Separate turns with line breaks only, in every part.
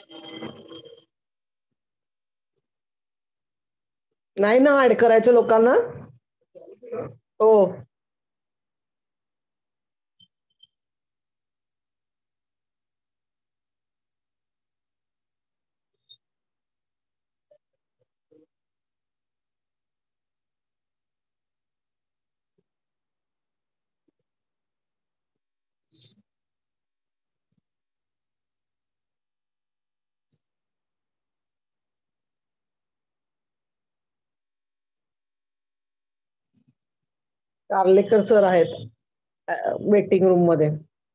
नाही ना ऍड करायचं लोकांना. हो. कार्लेकर सर आहेत वेटिंग रूम मध्ये.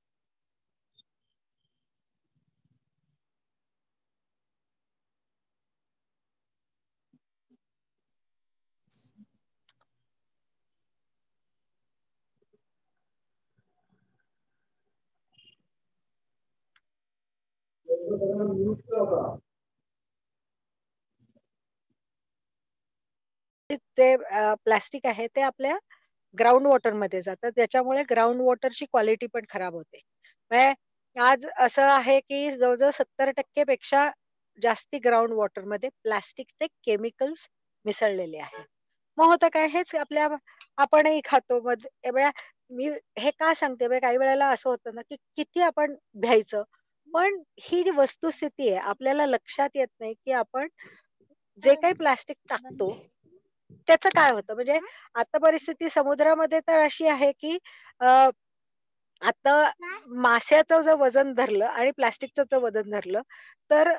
जे प्लास्टिक आहे ते आपल्या ग्राउंड वॉटर मध्ये जातं, त्याच्यामुळे ग्राउंड वॉटरची क्वालिटी पण खराब होते. म्हणजे आज असं आहे की जवळजवळ 70% पेक्षा जास्ती ग्राउंड वॉटर मध्ये प्लास्टिकचे केमिकल्स मिसळलेले आहेत. मग होतं काय, हेच आपणही खातो. मी हे का सांगते, काही वेळेला असं होतं ना की किती आपण भ्यायचं, पण ही जी वस्तुस्थिती आहे आपल्याला लक्षात येत नाही की आपण जे काही प्लास्टिक टाकतो त्याचं काय होतं. म्हणजे आता परिस्थिती समुद्रामध्ये तर अशी आहे की आता माश्याचं जर वजन धरलं आणि प्लास्टिकचं जर वजन धरलं तर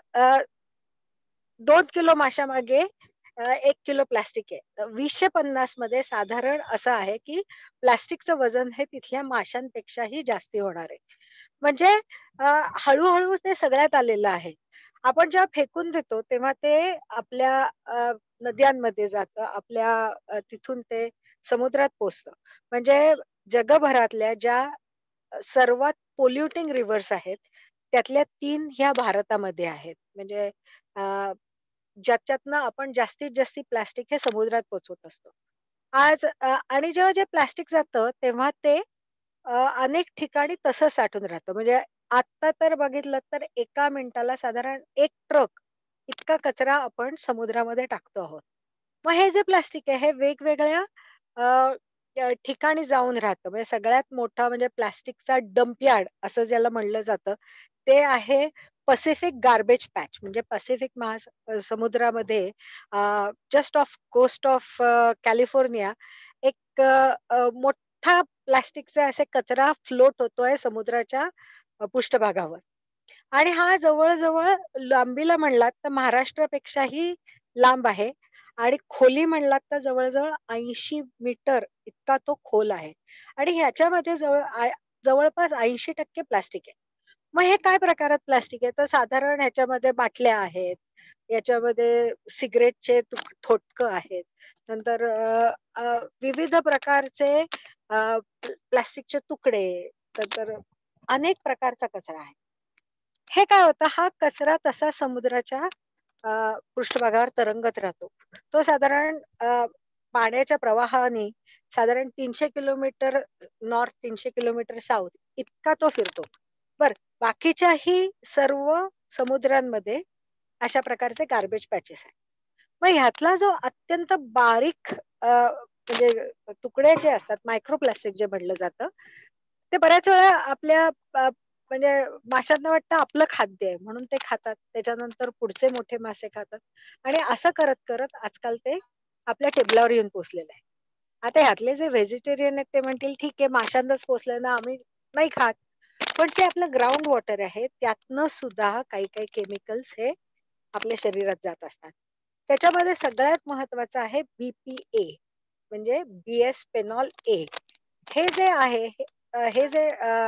2 किलो माशामागे 1 किलो प्लास्टिक आहे. 250 मध्ये साधारण असं आहे की प्लास्टिकचं वजन हे तिथल्या माशांपेक्षाही जास्ती होणार आहे. म्हणजे हळूहळू ते सगळ्यात आलेलं आहे. आपण जेव्हा फेकून देतो तेव्हा ते आपल्या नद्यांमध्ये जातं, आपल्या तिथून ते समुद्रात पोचतं. म्हणजे जगभरातल्या ज्या सर्वात पोल्युटिंग रिव्हर्स आहेत, त्यातल्या 3 ह्या भारतामध्ये आहेत. म्हणजे अ, ज्याच्यातनं आपण जास्तीत जास्त प्लास्टिक हे समुद्रात पोहोचवत असतो. आणि जेव्हा जे प्लास्टिक जातं तेव्हा ते अनेक ठिकाणी तसंच साठून राहतं. म्हणजे आता तर बघितलं तर एका मिनिटाला साधारण 1 ट्रक इतका कचरा आपण समुद्रामध्ये टाकतो आहोत. मग हे जे प्लास्टिक आहे हे वेगवेगळ्या अ, ठिकाणी जाऊन राहतं. म्हणजे सगळ्यात मोठा म्हणजे प्लास्टिकचा डंप यार्ड असं ज्याला म्हणलं जातं, ते आहे पॅसिफिक गार्बेज पॅच. म्हणजे समुद्रामध्ये just off coast of California एक मोठा प्लास्टिकचा असे कचरा फ्लोट होतोय समुद्राच्या पृष्ठभागावर. आणि हा जवळ-जवळ लांबीला म्हणलात तर महाराष्ट्रापेक्षाही लांब आहे आणि खोली म्हणलात तर जवळ-जवळ 80 मीटर इतका तो खोल आहे. आणि ह्याच्यामध्ये जवळपास 80% प्लास्टिक आहे. मग हे काय प्रकारात प्लास्टिक आहे? तर साधारण ह्याच्यामध्ये बाटल्या आहेत, याच्यामध्ये सिगारेटचे थोटकं आहेत. नंतर विविध प्रकारचे प्लास्टिकचे तुकडे, नंतर अनेक प्रकारचा कचरा आहे. हे काय होतं, हा कचरा तसा समुद्राच्या पृष्ठभागावर तरंगत राहतो. तो साधारण पाण्याच्या प्रवाहाने साधारण 300 किलोमीटर नॉर्थ, 300 किलोमीटर साऊथ इतका तो फिरतो. बरं, बाकीच्याही सर्व समुद्रांमध्ये अशा प्रकारचे गार्बेज पॅचेस आहेत. मग ह्यातला जो अत्यंत बारीक म्हणजे तुकडे जे असतात, मायक्रोप्लास्टिक जे म्हटलं जातं, ते बऱ्याच वेळा आपल्या म्हणजे माशांना वाटतं आपलं खाद्य आहे म्हणून ते खातात. त्याच्यानंतर पुढचे मोठे मासे खातात आणि असं करत-करत आजकाल ते आपल्या टेबलावर येऊन पोहोचलेलं आहे. आता ह्यातले जे व्हेजिटेरियन आहेत ते म्हणतील, "ठीक आहे, माशांनाच पोहोचलंय ना, आम्ही नाही खात." पण जे आपलं ग्राउंड वॉटर आहे त्यातनं सुद्धा काही-काही केमिकल्स हे आपल्या शरीरात जात असतात. त्याच्यामध्ये सगळ्यात महत्वाचं आहे BPA म्हणजे बिसफेनॉल ए. हे जे आहे हे जे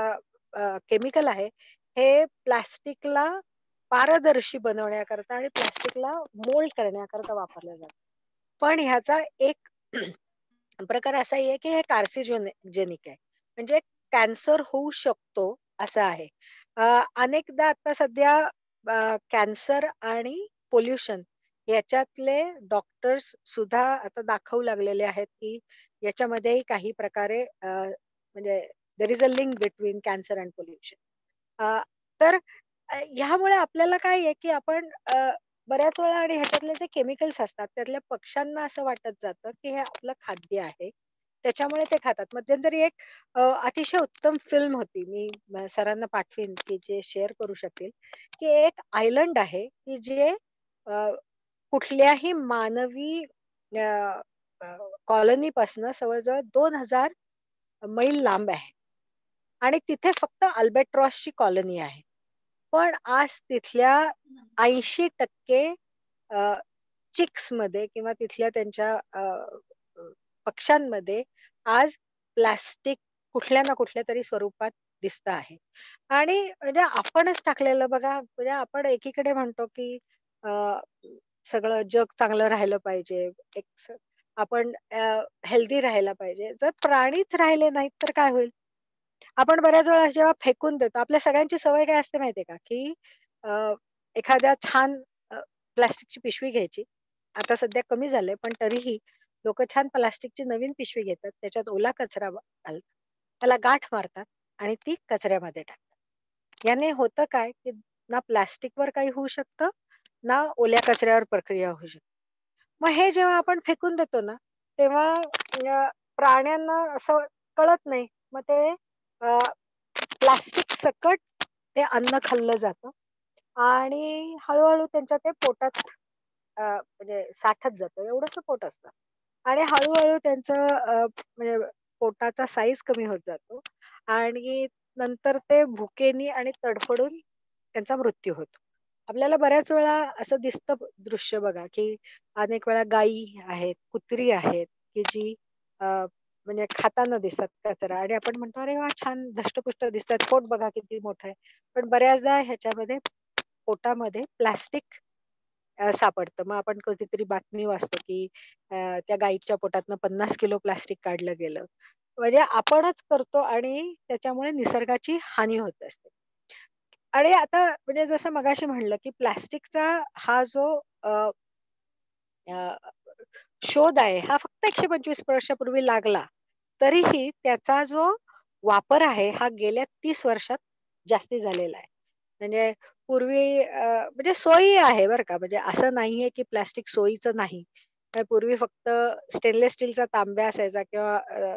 केमिकल आहे, हे प्लास्टिकला पारदर्शी बनवण्याकरता आणि प्लास्टिकला मोल्ड करण्याकरता वापरलं जातं. पण ह्याचा एक प्रकार असाही आहे, की हे कार्सिनोजेनिक आहे. म्हणजे कॅन्सर होऊ शकतो असं आहे. अनेकदा आता सध्या कॅन्सर आणि पोल्युशन याच्यातले डॉक्टर्स सुद्धा आता दाखवू लागलेले आहेत, की याच्यामध्येही काही प्रकारे म्हणजे there is a link between cancer and pollution. तर ह्यामुळे आपल्याला काय आहे, की आपण बऱ्याच वेळा आणि ह्याच्यातले जे केमिकल्स असतात, त्यातल्या पक्ष्यांना असं वाटत जातं, की हे आपलं खाद्य आहे. त्याच्यामुळे ते खातात. मध्यंतरी एक अतिशय उत्तम फिल्म होती. मी सरांना पाठवीन, की जे शेअर करू शकतील, की एक आयलंड आहे, की जे अ, कुठल्याही मानवी अ, अ, कॉलनीपासनं जवळ-जवळ 2000 मैल लांब आहे आणि तिथे फक्त अल्बाट्रॉसची कॉलनी आहे. पण आज तिथल्या 80% अ, चिक्समध्ये किंवा तिथल्या त्यांच्या अ, पक्ष्यांमध्ये आज प्लास्टिक कुठल्या ना कुठल्यातरी स्वरूपात दिसतं आहे. आणि म्हणजे आपणच टाकलेलं बघा, म्हणजे आपण एकीकडे म्हणतो, की अ, सगळं जग चांगलं राहिलं पाहिजे. एक आपण हेल्दी राहायला पाहिजे. जर प्राणीच राहिले नाहीत तर काय होईल? आपण बऱ्याच वेळा जेव्हा फेकून देतो, आपल्या सगळ्यांची सवय काय असते माहितीये का, की अ, एखाद्या छान प्लास्टिकची पिशवी घ्यायची. आता सध्या कमी झालंय, पण तरीही लोकं छान प्लास्टिकची नवीन पिशवी घेतात. त्याच्यात ओला कचरा घालतात. त्याला गाठ मारतात आणि ती कचऱ्यामध्ये टाकतात. याने होतं काय, की ना प्लास्टिकवर काही होऊ शकतं, ना ओल्या कचऱ्यावर प्रक्रिया होऊ शकते. मग हे जेव्हा आपण फेकून देतो ना, तेव्हा प्राण्यांना असं कळत नाही. मग ते प्लास्टिक सकट ते अन्न खाल्लं जातं आणि हळू-हळू त्यांच्या ते पोटात म्हणजे साठत जातं. एवढंसं पोट असतं आणि हळू-हळू त्यांचं म्हणजे पोटाचा साईज कमी होत जातो आणि नंतर ते भुकेनी आणि तडफडून त्यांचा मृत्यू होतो. आपल्याला बऱ्याच वेळा असं दिसतं दृश्य बघा, की अनेक वेळा गायी आहेत, कुत्री आहेत, की जी अ, म्हणजे खाताना दिसतात कचरा आणि आपण म्हणतो, "अरे वाह! छान धष्टपुष्ट दिसतात. पोट बघा किती मोठं आहे." पण बऱ्याचदा ह्याच्यामध्ये पोटामध्ये प्लास्टिक सापडतं. मग आपण कधीतरी बातमी वाचतो, की त्या गाईच्या पोटातनं 50 किलो प्लास्टिक काढलं गेलं. म्हणजे आपणच करतो आणि त्याच्यामुळे निसर्गाची हानी होत असते. आणि आता म्हणजे जसं मगाशी म्हणलं, की प्लास्टिकचा हा जो अ, अ, शोध आहे, हा फक्त 125 वर्षापूर्वी लागला. तरीही त्याचा जो वापर आहे, हा गेल्या 30 वर्षात जास्ती झालेला आहे. म्हणजे पूर्वी म्हणजे सोयी आहे बरं का, म्हणजे असं नाहीये की प्लास्टिक सोयीचं नाही. पूर्वी फक्त स्टेनलेस स्टीलचा तांब्या असायचा किंवा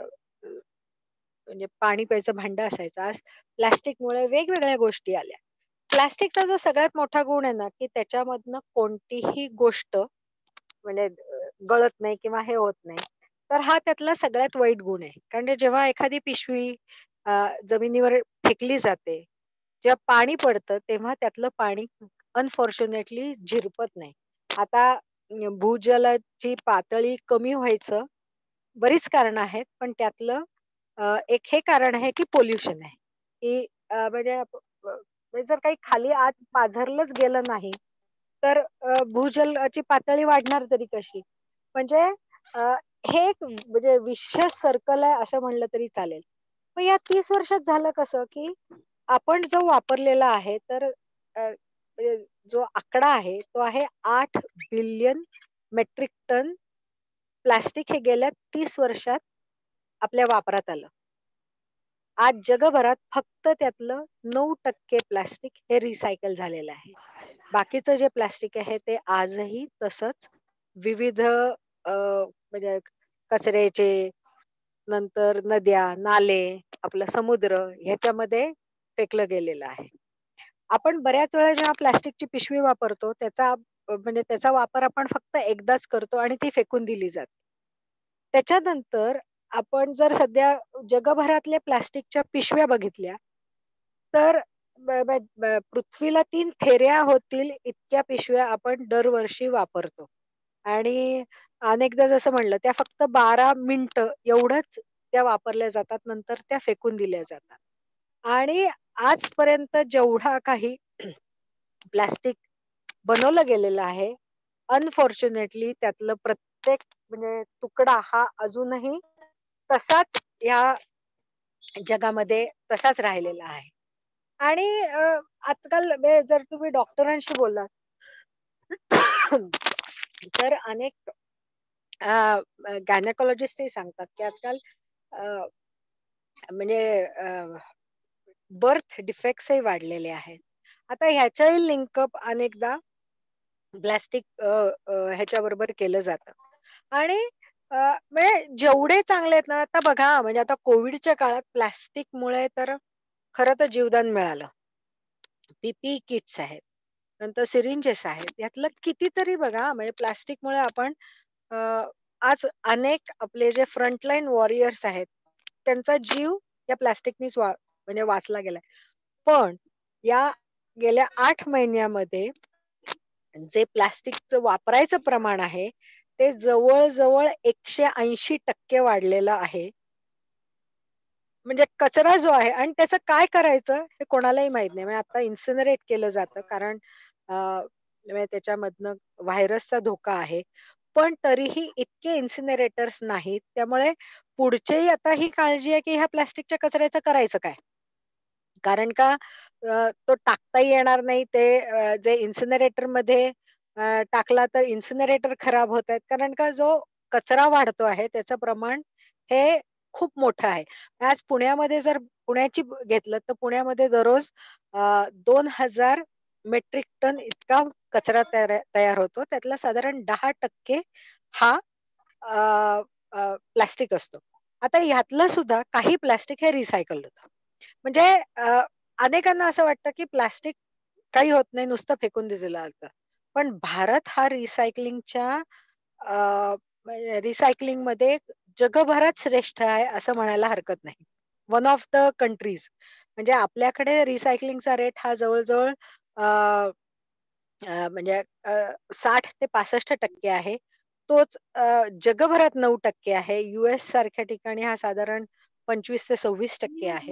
म्हणजे पाणी प्यायचं भांडं असायचं. आज प्लास्टिकमुळे वेगवेगळ्या गोष्टी आल्या. प्लास्टिकचा जो सगळ्यात मोठा गुण आहे ना, की त्याच्यामधनं कोणतीही गोष्ट म्हणजे गळत नाही किंवा हे होत नाही. तर हा त्यातला सगळ्यात वाईट गुण आहे. कारण ते जेव्हा एखादी पिशवी जमिनीवर फेकली जाते, जेव्हा पाणी पडतं, तेव्हा त्यातलं पाणी अनफॉर्च्युनेटली झिरपत नाही. आता भूजलाची पातळी कमी व्हायचं बरीच कारणं आहेत, पण त्यातलं एक हे कारण आहे, की पोल्युशन आहे, की म्हणजे म्हणजे जर काही खाली आत पाझरलंच गेलं नाही, तर भूजलाची पातळी वाढणार तरी कशी? म्हणजे अ, हे एक म्हणजे विशेष सर्कल आहे असं म्हणलं तरी चालेल. मग या 30 वर्षात झालं कसं, की आपण जो वापरलेला आहे, तर म्हणजे जो आकडा आहे, तो आहे 8 बिलियन मेट्रिक टन प्लास्टिक हे गेल्या 30 वर्षात आपल्या वापरात आलं. आज जगभरात फक्त त्यातलं 9% प्लास्टिक हे रिसायकल झालेलं आहे. बाकीचं जे प्लास्टिक आहे ते आजही तसंच विविध म्हणजे कचऱ्याचे, नंतर नद्या, नाले, आपला समुद्र ह्याच्यामध्ये फेकलं गेलेलं आहे. आपण बऱ्याच वेळा जेव्हा प्लास्टिकची पिशवी वापरतो त्याचा म्हणजे त्याचा वापर आपण फक्त एकदाच करतो आणि ती फेकून दिली जाते. त्याच्यानंतर आपण जर सध्या जगभरातल्या प्लास्टिकच्या पिशव्या बघितल्या, तर ब ब ब पृथ्वीला 3 फेऱ्या होतील इतक्या पिशव्या आपण दरवर्षी वापरतो. आणि अनेकदा जसं म्हणलं, त्या फक्त 12 मिनिटं एवढंच त्या वापरल्या जातात. नंतर त्या फेकून दिल्या जातात. आणि आजपर्यंत जेवढा काही प्लास्टिक बनवलं गेलेलं आहे, अनफॉर्च्युनेटली त्यातलं प्रत्येक म्हणजे तुकडा हा अजूनही तसाच या जगामध्ये तसाच राहिलेला आहे. आणि आजकाल जर तुम्ही डॉक्टरांशी बोललात, तर अनेक गायनेकॉलॉजिस्टही सांगतात, की आजकाल अ, म्हणजे बर्थ डिफेक्ट्सही वाढलेले आहेत. आता ह्याच्याही लिंकअप अनेकदा प्लास्टिक ह्याच्याबरोबर केलं जातं. आणि म्हणजे जेवढे चांगले आहेत ना, आता बघा म्हणजे आता कोविडच्या काळात प्लास्टिकमुळे तर खरं तर जीवदान मिळालं. पीपीई किट्स आहेत. नंतर सिरिंजेस आहेत. यातलं कितीतरी बघा म्हणजे प्लास्टिकमुळे आपण अ, आज अनेक आपले जे फ्रंटलाईन वॉरियर्स आहेत, त्यांचा जीव या प्लास्टिकनीच म्हणजे वाचला गेलाय. पण या गेल्या 8 महिन्यामध्ये जे प्लास्टिकचं वापरायचं प्रमाण आहे, ते जवळ-जवळ 180% वाढलेलं आहे. म्हणजे कचरा जो आहे आणि त्याचं काय करायचं हे कोणालाही माहीत नाही. म्हणजे आता इन्सिनरेट केलं जातं कारण म्हणजे त्याच्यामधनं व्हायरसचा धोका आहे. पण तरीही इतके इन्सिनरेटर्स नाहीत. त्यामुळे पुढचीही आता ही काळजी आहे, की ह्या प्लास्टिकच्या कचऱ्याचं करायचं काय? कारण का तो टाकताही येणार नाही. ते जे इन्सिनरेटरमध्ये टाकला तर इन्सिनरेटर खराब होतायत. कारण का जो कचरा वाढतो आहे त्याचं प्रमाण हे खूप मोठं आहे. आज पुण्यामध्ये जर पुण्याची घेतलं तर पुण्यामध्ये दररोज 2000 मेट्रिक टन इतका कचरा तयार होतो. त्यातला साधारण 10% हा प्लास्टिक असतो. आता ह्यातलं सुद्धा काही प्लास्टिक हे रिसायकल्ड होतं. म्हणजे अनेकांना असं वाटतं, की प्लास्टिक काही होत नाही, नुसतं फेकून दिलं जातं. पण भारत हा रिसायकलिंगच्या म्हणजे रिसायकलिंगमध्ये जगभरात श्रेष्ठ आहे असं म्हणायला हरकत नाही. वन ऑफ द कंट्रीज म्हणजे आपल्याकडे रिसायकलिंगचा रेट हा जवळ-जवळ अ, म्हणजे 60 ते 65% आहे. तोच जगभरात 9% आहे. यूएस सारख्या ठिकाणी हा साधारण 25 ते 26% आहे.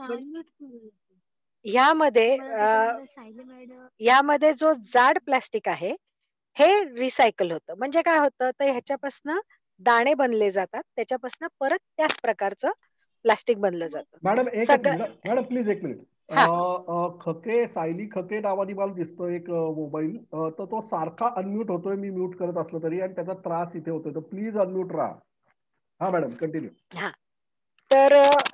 ह्यामध्ये ह्यामध्ये जो जाड प्लास्टिक आहे, हे रिसायकल होतं. म्हणजे काय होतं, तर ह्याच्यापासनं दाणे बनले जातात. त्याच्यापासनं परत त्याच प्रकारचं प्लास्टिक बनलं जातं.
मॅडम एकच
सगळं
मिनिट, मॅडम प्लीज एक मिनिट.
हां.
खके सायली खके नावाने मला दिसतो एक मोबाईल, तर तो सारखा अनम्यूट होतोय मी म्यूट करत असलो तरी, आणि त्याचा त्रास इथे होतोय, तर प्लीज अनम्यूट राहा. हा मॅडम कंटिन्यू.
हां. तर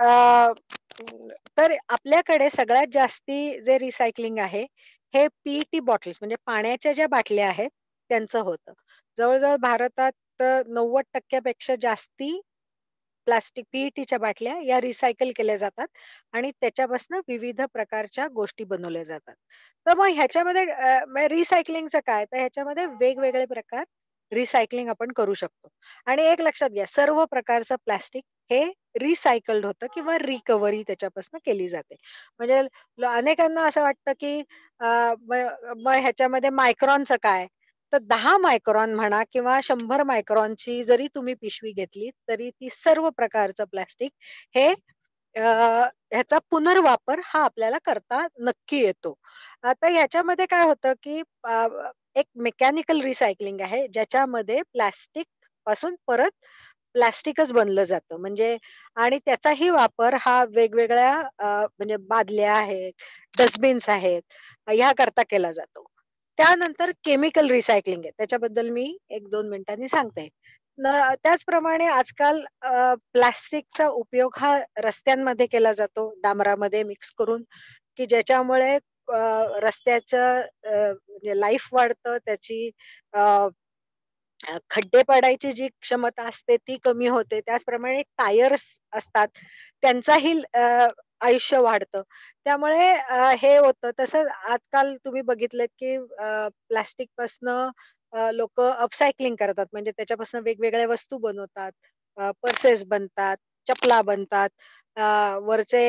तर आपल्याकडे सगळ्यात जास्ती जे रिसायकलिंग आहे, हे पी बॉटल्स म्हणजे पाण्याच्या ज्या बाटल्या आहेत, त्यांचं होतं. जवळ-जवळ भारतात 90% पेक्षा जास्ती प्लास्टिक पी बाटल्या या रिसायकल केल्या जातात आणि त्याच्यापासून विविध प्रकारच्या गोष्टी बनवल्या जातात. तर मग ह्याच्यामध्ये रिसायकलिंगचं काय? तर ह्याच्यामध्ये वेगवेगळे प्रकार रिसायकलिंग आपण करू शकतो. आणि एक लक्षात घ्या, सर्व प्रकारचं प्लास्टिक हे रिसायकल्ड होतं किंवा रिकव्हरी त्याच्यापासून केली जाते. म्हणजे अनेकांना असं वाटतं, की अ, मग मग ह्याच्यामध्ये मायक्रॉनचं काय? तर 10 मायक्रॉन म्हणा किंवा 100 मायक्रॉनची जरी तुम्ही पिशवी घेतली, तरी ती सर्व प्रकारचं प्लास्टिक हे ह्याचा पुनर्वापर हा आपल्याला करता नक्की येतो. आता ह्याच्यामध्ये काय होतं, की एक मेकॅनिकल रिसायकलिंग आहे, ज्याच्यामध्ये प्लास्टिक पासून परत प्लास्टिकच बनलं जातं. म्हणजे आणि त्याचाही वापर हा वेगवेगळ्या म्हणजे बादल्या आहेत, डस्टबिन्स आहेत, ह्याकरता केला जातो. त्यानंतर केमिकल रिसायकलिंग आहे. त्याच्याबद्दल मी 1-2 मिनिटांनी सांगते. त्याचप्रमाणे आजकाल प्लास्टिकचा उपयोग हा रस्त्यांमध्ये केला जातो, डांबरामध्ये मिक्स करून, की ज्याच्यामुळे रस्त्याचं म्हणजे लाईफ वाढतं, त्याची अ, खड्डे पडायची जी क्षमता असते ती कमी होते. त्याचप्रमाणे टायर्स असतात, त्यांचाही आयुष्य वाढतं. त्यामुळे हे होतं. तसंच आजकाल तुम्ही बघितलत, की प्लास्टिकपासनं अपसायकलिंग करतात. म्हणजे त्याच्यापासून वेगवेगळ्या वस्तू बनवतात. पर्सेस बनतात, चपला बनतात. वरचे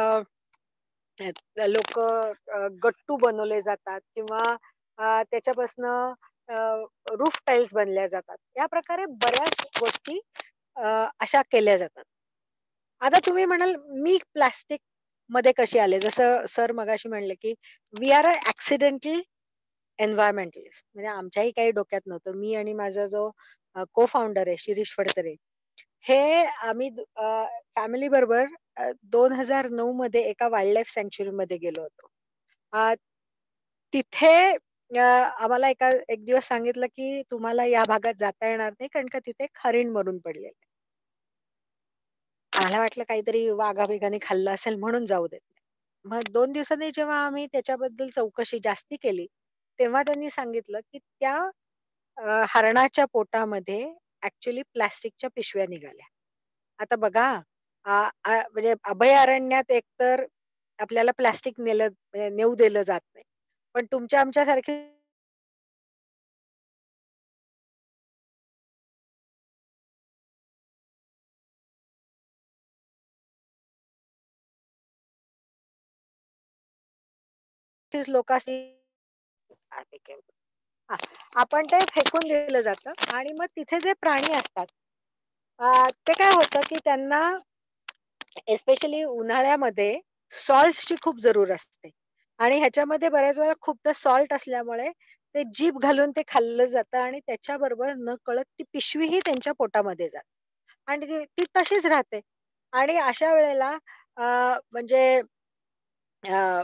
गट्टू बनवले जातात किंवा त्याच्यापासनं रूफ टाइल्स बनल्या जातात. या प्रकारे बऱ्याच गोष्टी अशा केल्या जातात. आता तुम्ही म्हणाल, मी प्लास्टिकमध्ये कशी आले? जसं सर मगाशी म्हणले, की we are a accidental environmentalist. म्हणजे आमच्याही काही डोक्यात नव्हतं. मी आणि माझा जो को-फाउंडर आहे शिरीष फडतरे, हे आम्ही फॅमिली बरोबर 2009 मध्ये एका वाईल्ड लाईफ सँक्च्युअरीमध्ये गेलो होतो. अ, तिथे आम्हाला एक दिवस सांगितलं, की तुम्हाला या भागात जाता येणार नाही, कारण का तिथे एक हरीण मरून पडलेलं आहे. आम्हाला वाटलं काहीतरी वाघा-बिघाने खाल्लं असेल म्हणून जाऊ देत नाही. मग 2 दिवसांनी जेव्हा आम्ही त्याच्याबद्दल चौकशी जास्ती केली, तेव्हा त्यांनी सांगितलं, की त्या हरणाच्या पोटामध्ये ॲक्चुअली प्लास्टिकच्या पिशव्या निघाल्या. आता बघा, आ आ म्हणजे अभयारण्यात एकतर आपल्याला प्लास्टिक म्हणजे नेऊ दिलं जात नाही. पण तुमच्या आमच्यासारखे लोकं असतील हां, आपण ते फेकून दिलं जातं आणि मग तिथे जे प्राणी असतात, ते काय होतं, की त्यांना एस्पेशली उन्हाळ्यामध्ये सॉल्ट्सची खूप जरूर असते आणि ह्याच्यामध्ये बऱ्याच वेळा खूपदा सॉल्ट असल्यामुळे ते जीभ घालून ते खाल्लं जातं आणि त्याच्याबरोबर नकळत ती पिशवीही त्यांच्या पोटामध्ये जाते आणि ती ती तशीच राहते आणि अशा वेळेला अ, म्हणजे अ,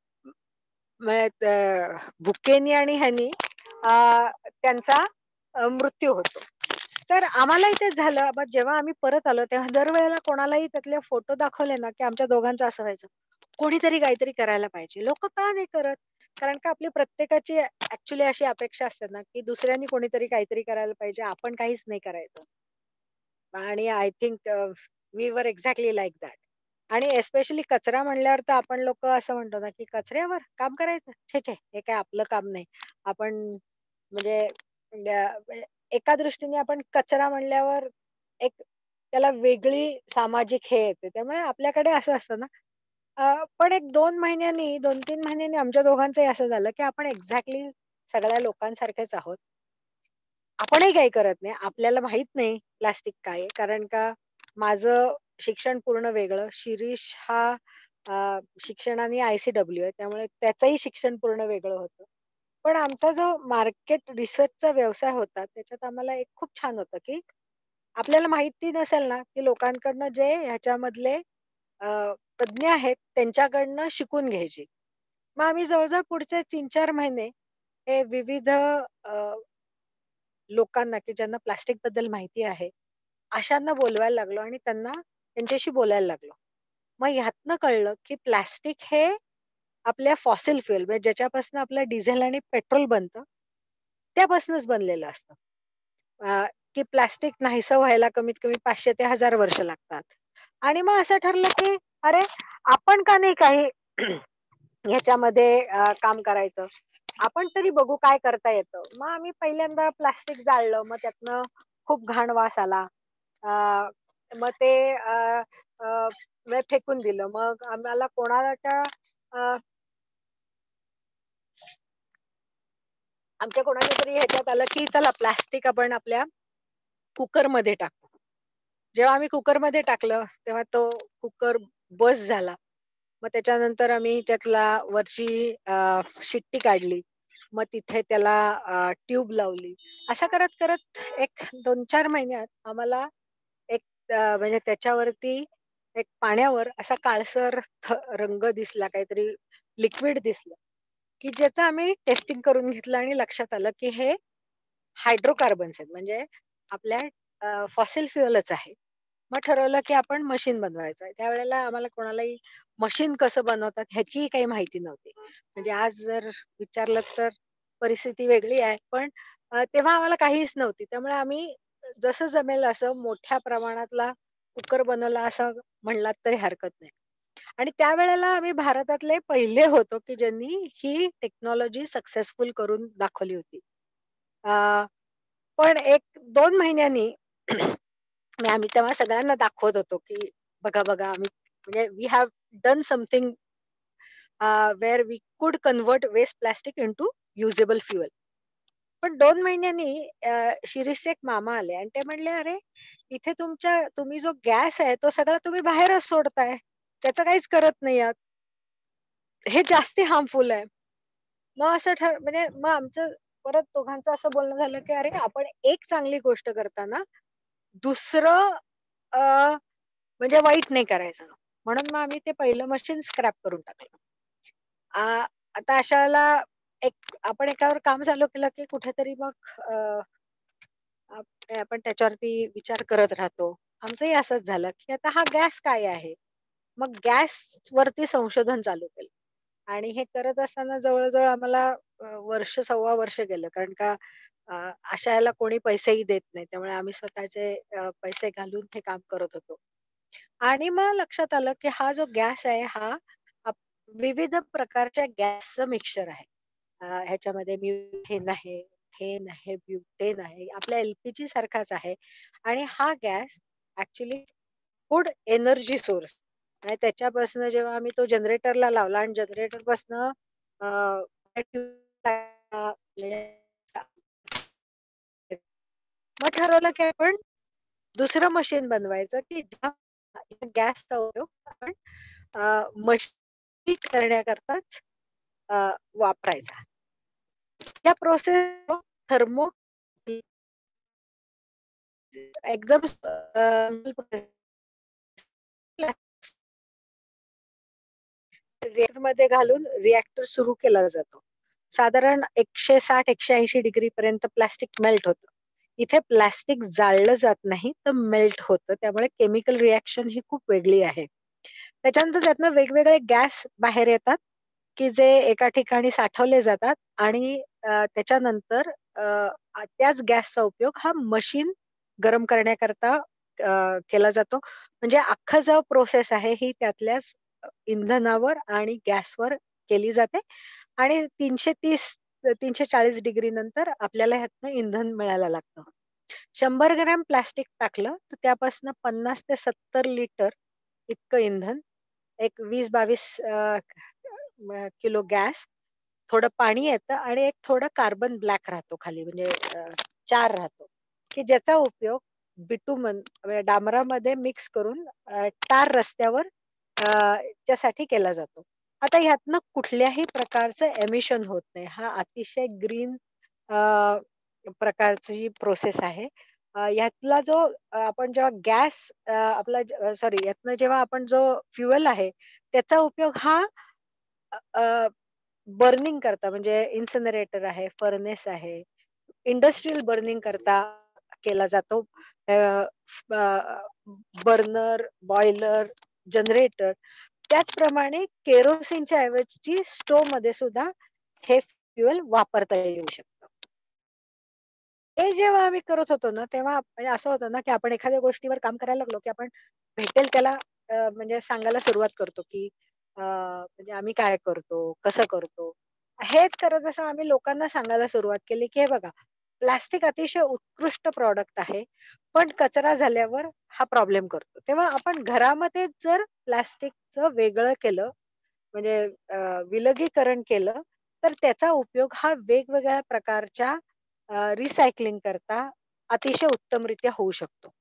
भुकेनी आणि ह्यानी त्यांचा मृत्यू होतो. तर आम्हालाही तेच झालं. मग जेव्हा आम्ही परत आलो, तेव्हा दरवेळेला कोणालाही त्यातले फोटो दाखवले ना, की आमच्या दोघांचं असं व्हायचं. कोणीतरी काहीतरी करायला पाहिजे. लोकं का नाही करत? कारण का आपली प्रत्येकाची ॲक्चुअली अशी अपेक्षा असते ना, की दुसऱ्यांनी कोणीतरी काहीतरी करायला पाहिजे. आपण काहीच नाही करायचं. आणि I think we were exactly like that. आणि एस्पेशली कचरा म्हणल्यावर तर आपण लोकं असं म्हणतो ना, की कचऱ्यावर काम करायचं? छे, छे! हे काय आपलं काम नाही. आपण म्हणजे म्हणजे एका दृष्टीने आपण कचरा म्हणल्यावर एक त्याला वेगळी सामाजिक हे येते. त्यामुळे आपल्याकडे असं असतं ना, पण एक 2 महिन्यांनी 2-3 महिन्यांनी आमच्या दोघांचंही असं झालं, की आपण एक्झॅक्टली सगळ्या लोकांसारखेच आहोत. आपणही काही करत नाही. आपल्याला माहीत नाही प्लास्टिक काय आहे? कारण का माझं शिक्षण पूर्ण वेगळं. शिरीष हा शिक्षणाने आय-सी-डब्ल्यू आहे. त्यामुळे त्याचंही शिक्षण पूर्ण वेगळं होतं. पण आमचा जो मार्केट रिसर्चचा व्यवसाय होता, त्याच्यात आम्हाला एक खूप छान होतं, की आपल्याला माहिती नसेल ना, की लोकांकडनं जे ह्याच्यामधले अ, तज्ञ आहेत त्यांच्याकडनं शिकून घ्यायची. मग आम्ही जवळ पुढचे 3-4 महिने हे विविध लोकांना, की ज्यांना प्लास्टिकबद्दल माहिती आहे, अशांना बोलवायला लागलो आणि त्यांच्याशी बोलायला लागलो. मग ह्यातनं कळलं, की प्लास्टिक हे आपल्या फॉसिल फ्युएल म्हणजे ज्याच्यापासून आपलं डिझेल आणि पेट्रोल बनतं, त्यापासूनच बनलेलं असतं. की प्लास्टिक नाहीसं व्हायला कमीत कमी 500 ते 1000 वर्ष लागतात. आणि मग असं ठरलं, की अरे, आपण का नाही काही ह्याच्यामध्ये काम करायचं. आपण तरी बघू काय करता येतं. मग आम्ही पहिल्यांदा प्लास्टिक जाळलं. मग त्यातनं खूप घाण वास आला. अ, मग ते म्हणजे फेकून दिलं. मग आम्हाला कोणाच्या अ, आमच्या कोणाच्या तरी ह्याच्यात आलं, की चला प्लास्टिक आपण आपल्या कुकरमध्ये टाकू. जेव्हा आम्ही कुकरमध्ये टाकलं, तेव्हा तो कुकर बस झाला. मग त्याच्यानंतर आम्ही त्यातला वरची शिट्टी काढली. मग तिथे त्याला ट्यूब लावली. असं करत एक 2-4 महिन्यात आम्हाला एक म्हणजे त्याच्यावरती एक पाण्यावर असा काळसर रंग दिसला, काहीतरी लिक्विड दिसलं, की ज्याचं आम्ही टेस्टिंग करून घेतलं आणि लक्षात आलं, की हे हायड्रोकार्बन्स आहेत. म्हणजे आपल्या फॉसिल फ्युअलच आहे. मग ठरवलं, की आपण मशीन बनवायचं आहे. त्यावेळेला आम्हाला कोणालाही मशीन कसं बनवतात ह्याचीही काही माहिती नव्हती. म्हणजे आज जर विचारलं तर परिस्थिती वेगळी आहे. पण तेव्हा आम्हाला काहीच नव्हती. त्यामुळे आम्ही जसं जमेल असं मोठ्या प्रमाणातला कुकर बनवला असं म्हणलात तरी हरकत नाही. आणि त्यावेळेला आम्ही भारतातले पहिले होतो, की ज्यांनी ही टेक्नॉलॉजी सक्सेसफुल करून दाखवली होती. अ, पण 1-2 महिन्यांनी आम्ही तेव्हा सगळ्यांना दाखवत होतो, की बघा, बघा आम्ही म्हणजे we have done something where we could convert waste plastic into usable fuel. पण 2 महिन्यांनी शिरीषचे एक मामा आले आणि ते म्हणले, "अरे, इथे तुम्ही जो गॅस आहे तो सगळा तुम्ही बाहेरच सोडताय. त्याचं काहीच करत नाही आहात. हे जास्ती हार्मफुल आहे." मग असं म्हणजे मग आमचं परत दोघांचं असं बोलणं झालं, की "अरे, आपण एक चांगली गोष्ट करताना दुसरं अ, म्हणजे वाईट नाही करायचं." म्हणून मग आम्ही ते पहिलं मशीन स्क्रॅप करून टाकलं. आ, आता अशा वेळेला आपण एकावर काम चालू केलं, की कुठेतरी मग आपण त्याच्यावरती विचार करत राहतो. आमचंही असंच झालं, की आता हा गॅस काय आहे? मग गॅस वरती संशोधन चालू केलं आणि हे करत असताना जवळजवळ आम्हाला वर्ष सव्वा वर्ष गेलं, कारण का अशा याला कोणी पैसेही देत नाही, त्यामुळे आम्ही स्वतःचे पैसे घालून हे काम करत होतो. आणि मग लक्षात आलं की हा जो गॅस आहे हा विविध प्रकारच्या गॅसचं मिक्सचर आहे. ह्याच्यामध्ये म्युथेन आहे, थेन आहे, ब्युटेन आहे, आपल्या एलपीजी सारखाच आहे. आणि हा gas actually food energy source आणि त्याच्यापासून जेव्हा आम्ही तो जनरेटरला लावला आणि जनरेटर पासून मग ठरवलं की आपण दुसरं मशीन बनवायचं की ज्या गॅसचा उपयोग आपण मशीन करण्याकरताच वापरायचा. त्या प्रोसेस थर्मो एकदम रिएक्टर मध्ये घालून रिएक्टर सुरू केला जातो. साधारण 160-180 डिग्री पर्यंत प्लास्टिक मेल्ट होतं. इथे प्लास्टिक जाळलं जात नाही, तर मेल्ट होतं. त्यामुळे केमिकल रिएक्शन ही खूप वेगळी आहे. त्याच्यानंतर त्यातनं वेगवेगळे गॅस बाहेर येतात, की जे एका ठिकाणी साठवले जातात आणि त्याच्यानंतर त्याच गॅसचा उपयोग हा मशीन गरम करण्याकरता केला जातो. म्हणजे अख्खा जो प्रोसेस आहे ही त्यातल्याच इंधनावर आणि गॅसवर केली जाते आणि 330-340 डिग्री नंतर आपल्याला ह्यातनं इंधन मिळायला लागतं. 100 ग्रॅम प्लास्टिक टाकलं तर त्यापासून 50 ते 70 लिटर इतकं इंधन, एक 20-22 किलो गॅस, थोडं पाणी येतं आणि एक थोडं कार्बन ब्लॅक राहतो खाली, म्हणजे चार राहतो, की ज्याचा उपयोग बिटुमन म्हणजे डांबरामध्ये मिक्स करून टार रस्त्यावर च्यासाठी केला जातो. आता ह्यातनं कुठल्याही प्रकारचं एमिशन होत नाही. हा अतिशय ग्रीन प्रकारची प्रोसेस आहे. ह्यातला जो आपण जेव्हा गॅस आपला सॉरी यातनं जेव्हा आपण जो फ्युएल आहे त्याचा उपयोग हा बर्निंग करता, म्हणजे इन्सिनरेटर आहे, फर्नेस आहे, इंडस्ट्रियल बर्निंग करता केला जातो. Burner, boiler, generator. त्याचप्रमाणे केरोसिनच्या ऐवजी स्टोव्ह मध्ये सुद्धा हे फ्युएल वापरता येऊ शकतं. हे जेव्हा आम्ही करत होतो ना, तेव्हा म्हणजे असं होतं ना, की आपण एखाद्या गोष्टीवर काम करायला लागलो, की आपण भेटेल त्याला म्हणजे सांगायला सुरुवात करतो, की म्हणजे आम्ही काय करतो, कसं करतो. हेच करत असं आम्ही लोकांना सांगायला सुरुवात केली, की हे बघा, प्लास्टिक अतिशय उत्कृष्ट प्रॉडक्ट आहे, पण कचरा झाल्यावर हा प्रॉब्लेम करतो. तेव्हा आपण घरामध्येच जर प्लास्टिकचं वेगळं केलं, म्हणजे विलगीकरण केलं, तर त्याचा उपयोग हा वेगवेगळ्या प्रकारच्या रिसायकलिंग करता अतिशय उत्तमरित्या होऊ शकतो.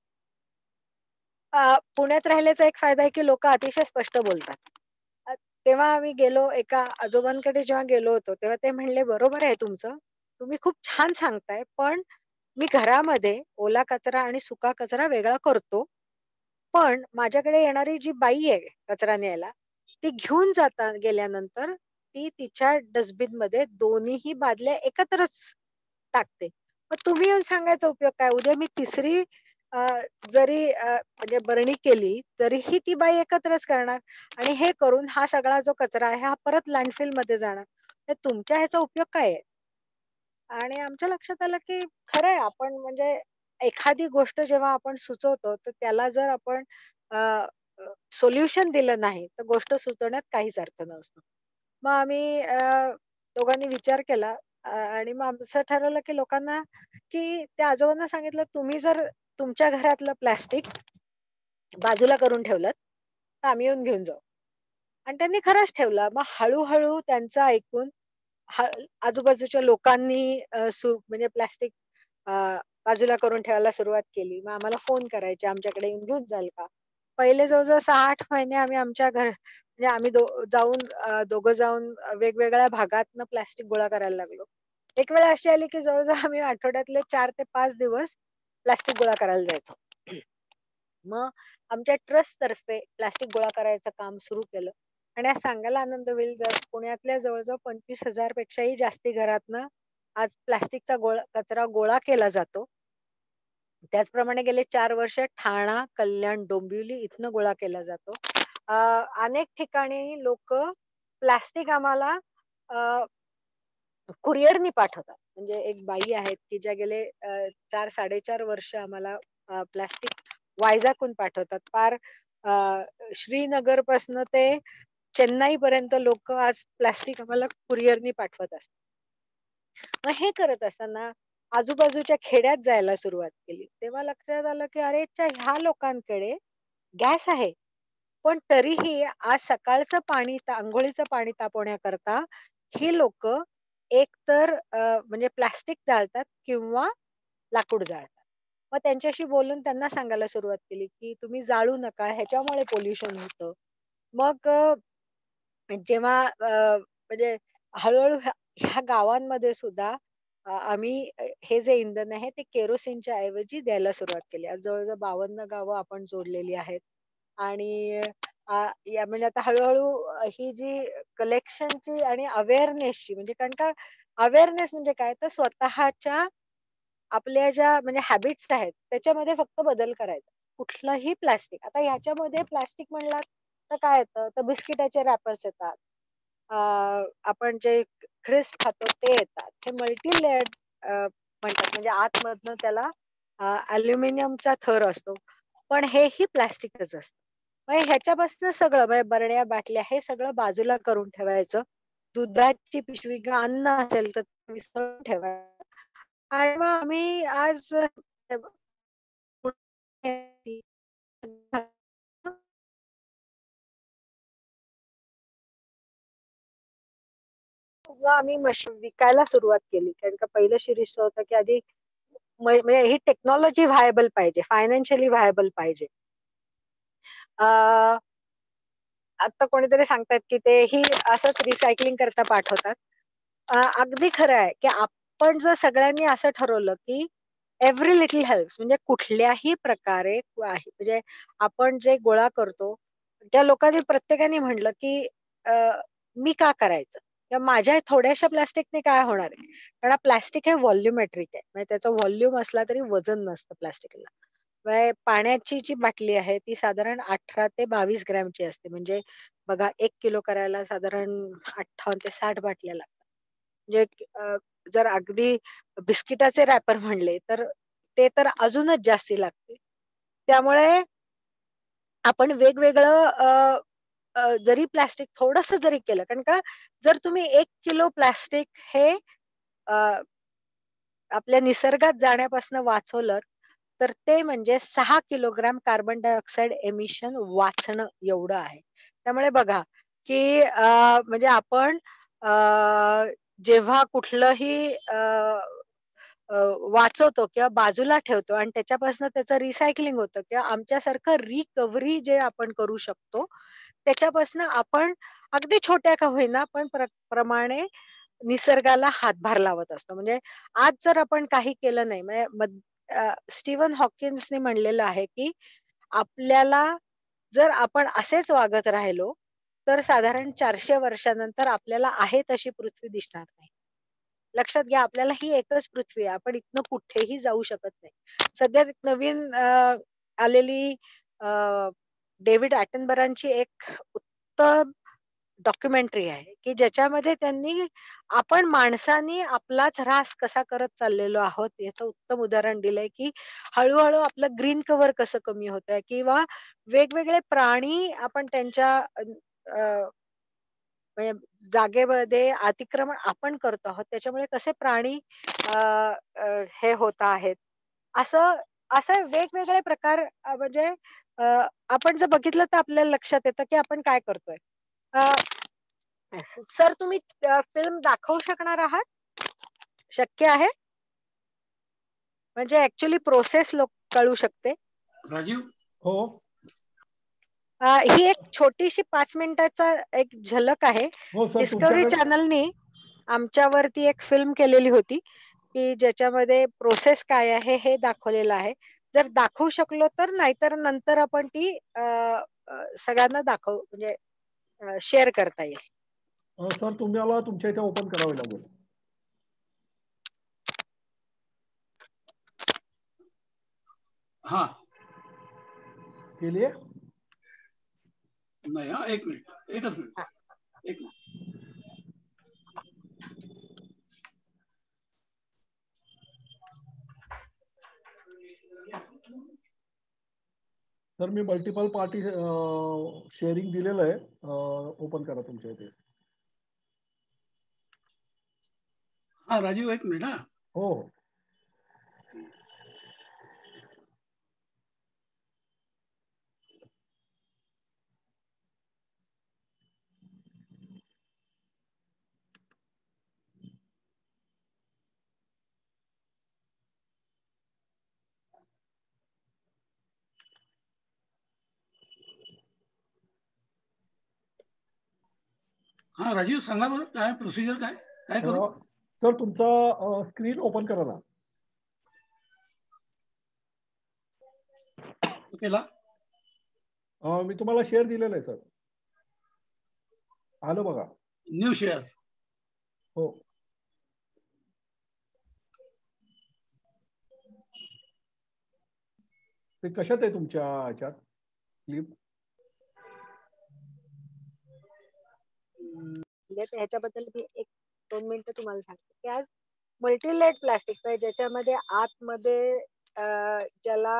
पुण्यात राहिल्याचा एक फायदा आहे, की लोकं अतिशय स्पष्ट बोलतात. अ, तेव्हा आम्ही गेलो एका आजोबांकडे जेव्हा गेलो होतो, तेव्हा ते म्हणले, "बरोबर आहे तुमचं. तुम्ही खूप छान सांगताय, पण मी घरामध्ये ओला कचरा आणि सुका कचरा वेगळा करतो. पण माझ्याकडे येणारी जी बाई आहे कचरा न्यायला, ती घेऊन गेल्यानंतर ती तिच्या डस्टबिनमध्ये दोन्हीही बादल्या एकत्रच टाकते. मग तुम्ही येऊन सांगायचा उपयोग काय? उद्या मी तिसरी अ, जरी म्हणजे बरणी केली, तरीही ती बाई एकत्रच करणार आणि हे करून हा सगळा जो कचरा आहे, हा परत लँडफिलमध्ये जाणार. तर तुमच्या ह्याचा उपयोग काय आहे? आणि आमच्या लक्षात आलं, की खरं आहे, आपण म्हणजे एखादी गोष्ट जेव्हा आपण सुचवतो, तर त्याला जर आपण सोल्युशन दिलं नाही, तर गोष्ट सुचवण्यात काहीच अर्थ नसतो. मग आम्ही दोघांनी विचार केला आणि मग आमचं ठरवलं, की लोकांना, की त्या आजोबांना सांगितलं, "तुम्ही जर तुमच्या घरातलं प्लास्टिक बाजूला करून ठेवलत, तर आम्ही येऊन घेऊन जाऊ." आणि त्यांनी खरंच ठेवलं. मग हळू त्यांचं ऐकून हा आजूबाजूच्या लोकांनी म्हणजे प्लास्टिक अ, बाजूला करून ठेवायला सुरुवात केली. मग आम्हाला फोन करायचे, "आमच्याकडे येऊन घेऊन जाल का?" पहिले जवळ-जवळ 6-8 महिने आम्ही आमच्या म्हणजे आम्ही दोघं जाऊन वेगवेगळ्या भागातनं प्लास्टिक गोळा करायला लागलो. एक वेळ अशी आली, की जवळ-जवळ आम्ही आठवड्यातले 4 ते 5 दिवस प्लास्टिक गोळा करायला जायचो. मग आमच्या ट्रस्टतर्फे प्लास्टिक गोळा करायचं काम सुरू केलं आणि आज सांगायला आनंद होईल, जर पुण्यातल्या जवळ-जवळ 25,000 पेक्षाही जास्ती घरातनं आज प्लास्टिकचा कचरा गोळा केला जातो. त्याचप्रमाणे गेले 4 वर्ष ठाणा, कल्याण, डोंबिवली इथनं गोळा केला जातो अनेक ठिकाणी लोक प्लास्टिक आम्हाला कुरिअरनी पाठवतात. म्हणजे एक बाई आहेत की ज्या गेले 4-4.5 वर्ष आम्हाला प्लास्टिक वायझाकहून पाठवतात. पार श्रीनगर पासन ते चेन्नई पर्यंत लोक आज प्लास्टिक आम्हाला कुरिअरनी पाठवत असतात. मग हे करत असताना आजूबाजूच्या खेड्यात जायला सुरुवात केली. तेव्हा लक्षात आलं की अरे ह्या लोकांकडे गॅस आहे. पण तरीही आज सकाळचं पाणी अंघोळीचं पाणी तापवण्याकरता ही लोक एकतर म्हणजे प्लास्टिक जाळतात किंवा लाकूड जाळतात. मग त्यांच्याशी बोलून त्यांना सांगायला सुरुवात केली की तुम्ही जाळू नका, ह्याच्यामुळे पोल्युशन होतं. मग जेव्हा म्हणजे हळूहळू ह्या गावांमध्ये सुद्धा आम्ही हे जे इंधन आहे ते केरोसिनच्या ऐवजी द्यायला सुरुवात केली. आज जवळजवळ 52 गावं आपण जोडलेली आहेत. आणि या म्हणजे आता हळूहळू ही जी कलेक्शनची आणि अवेअरनेसची म्हणजे कारण का अवेअरनेस म्हणजे काय तर स्वतःच्या आपल्या ज्या म्हणजे हॅबिट्स आहेत त्याच्यामध्ये फक्त बदल करायचा. कुठलंही प्लास्टिक आता ह्याच्यामध्ये प्लास्टिक म्हणलं तर काय येतं तर बिस्किटाचे रॅपर्स येतात. आपण जे क्रिस्प खातो ते येतात. हे मल्टी लेअर्ड म्हणतात म्हणजे आतमधनं त्याला अल्युमिनियमचा थर असतो. पण हेही प्लास्टिकच असतं. म्हणजे ह्याच्यापासून सगळं म्हणजे बरण्या, बाटल्या हे सगळं बाजूला करून ठेवायचं. दुधाची पिशवी किंवा अन्न असेल तर ते विस्कळून ठेवायचं. आणि मग आम्ही आज आम्ही मशीन विकायला सुरुवात केली. कारण का पहिलं शिरीष होतं की आधी म्हणजे ही टेक्नॉलॉजी व्हायबल पाहिजे, फायनान्शियली व्हायबल पाहिजे. आता कोणीतरी सांगतात की ते ही असंच रिसायकलिंग करता पाठवतात. अगदी खरं आहे की आपण जर सगळ्यांनी असं ठरवलं की एव्हरी लिटल हेल्प्स म्हणजे कुठल्याही प्रकारे आहे म्हणजे आपण जे गोळा करतो त्या लोकांनी प्रत्येकाने म्हणलं की मी का करायचं किंवा माझ्या थोड्याशा प्लास्टिकने काय होणार आहे. कारण प्लास्टिक हे व्हॉल्युमेट्रिक आहे म्हणजे त्याचं व्हॉल्यूम असला तरी वजन नसतं प्लास्टिकला. पाण्याची जी बाटली आहे ती साधारण 18 ते 22 ग्रॅमची असते. म्हणजे बघा 1 किलो करायला साधारण 58 ते 60 बाटल्या लागतात. म्हणजे जर अगदी बिस्किटाचे रॅपर म्हणले तर ते तर अजूनच जास्ती लागते. त्यामुळे आपण वेगवेगळं जरी प्लास्टिक थोडंसं जरी केलं कारण का जर तुम्ही 1 किलो प्लास्टिक हे आपल्या निसर्गात जाण्यापासून वाचवलं तर ते म्हणजे 6 किलोग्राम कार्बन डायऑक्साइड एमिशन वाचणं एवढं आहे. त्यामुळे बघा की म्हणजे आपण जेव्हा कुठलंही वाचवतो किंवा बाजूला ठेवतो आणि त्याच्यापासून त्याचं रिसायकलिंग होतं किंवा आमच्यासारखं रिकव्हरी जे आपण करू शकतो त्याच्यापासून आपण अगदी छोट्या का होईना पण प्रमाणे निसर्गाला हातभार लावत असतो. म्हणजे आज जर आपण काही केलं नाही म्हणजे स्टीव्हन हॉकिन्सने म्हणलेलं आहे की आपल्याला जर आपण असेच वागत राहिलो तर साधारण 400 वर्षानंतर आपल्याला आहे तशी पृथ्वी दिसणार नाही. लक्षात घ्या आपल्याला ही एकच पृथ्वी आहे. आपण इथनं कुठेही जाऊ शकत नाही. सध्या नवीन आलेली डेव्हिड ॲटनबरांची एक उत्तम डॉक्युमेंटरी आहे की ज्याच्यामध्ये त्यांनी आपण माणसाने आपलाच ऱ्हास कसा करत चाललेलो आहोत याचं उत्तम उदाहरण दिलंय की हळूहळू आपलं ग्रीन कव्हर कसं कमी होतंय किंवा वेगवेगळे प्राणी आपण त्यांच्या म्हणजे जागेमध्ये अतिक्रमण आपण करतो आहोत त्याच्यामुळे कसे प्राणी हे होत आहेत. असं असं वेगवेगळे प्रकार म्हणजे आपण जर बघितलं तर आपल्याला लक्षात येतं की आपण काय करतोय. सर तुम्ही फिल्म दाखवू शकणार आहात? शक्य आहे? म्हणजे ऍक्च्युली प्रोसेस कळू शकते.
राजीव
हो
ही एक छोटीशी 5 मिनिटाचा एक झलक आहे.
हो सर
डिस्कव्हरी
तुमच्याकडे
चॅनलनी आमच्यावरती एक फिल्म केलेली होती की ज्याच्यामध्ये प्रोसेस काय आहे हे दाखवलेलं आहे. जर दाखवू शकलो तर नाहीतर नंतर आपण ती सगळ्यांना म्हणजे शेअर करता येईल.
सर तुम्हाला तुमच्या इथे ओपन करावे लागेल.
हा
केलीये?
नाही हा, एक मिनिट, एकच मिनिट, एक मिनिट.
सर मी मल्टिपल पार्टी शेअरिंग दिलेलं आहे, ओपन करा तुमच्या इथे.
हा राजीव, एक मिनिट. हा
हो.
हा राजीव, सांगा बरं काय प्रोसिजर, काय काय करू?
सर तुमचा स्क्रीन ओपन करा ना.
केला.
मी तुम्हाला शेअर दिलेलं आहे सर, आलं बघा.
New share.
हो. ते कशात आहे तुमच्या ह्याच्यात क्लिप?
ह्याच्याबद्दल मी 1-2 मिनिटं तुम्हाला सांगते की आज मल्टीलेड प्लास्टिक आहे, ज्याच्यामध्ये आतमध्ये ज्याला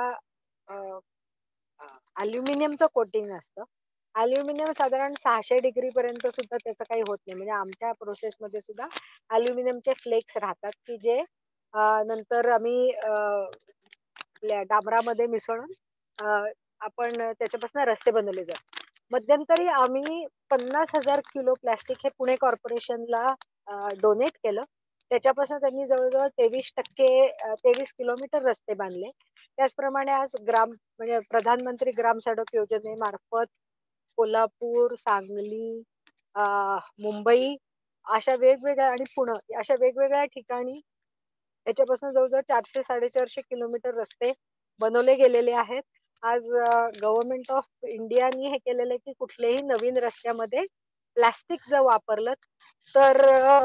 अल्युमिनियमचं कोटिंग असतं. अल्युमिनियम साधारण 600 डिग्री पर्यंत सुद्धा त्याचं काही होत नाही. म्हणजे आमच्या प्रोसेसमध्ये सुद्धा अल्युमिनियमचे फ्लेक्स राहतात की जे नंतर आम्ही आपल्या डांबरामध्ये मिसळून आपण त्याच्यापासून रस्ते बनवले जातात. मध्यंतरी आम्ही 50,000 किलो प्लास्टिक हे पुणे कॉर्पोरेशनला डोनेट केलं. त्याच्यापासून त्यांनी जवळजवळ 23 किलोमीटर रस्ते बांधले. त्याचप्रमाणे आज म्हणजे प्रधानमंत्री ग्राम सडक योजनेमार्फत कोल्हापूर, सांगली, मुंबई अशा वेगवेगळ्या आणि पुणे अशा वेगवेगळ्या ठिकाणी त्याच्यापासून जवळजवळ 400-450 किलोमीटर रस्ते बनवले गेलेले आहेत. आज गव्हर्नमेंट ऑफ इंडियानी हे केलेलं आहे की कुठल्याही नवीन रस्त्यामध्ये प्लास्टिक जर वापरलं तर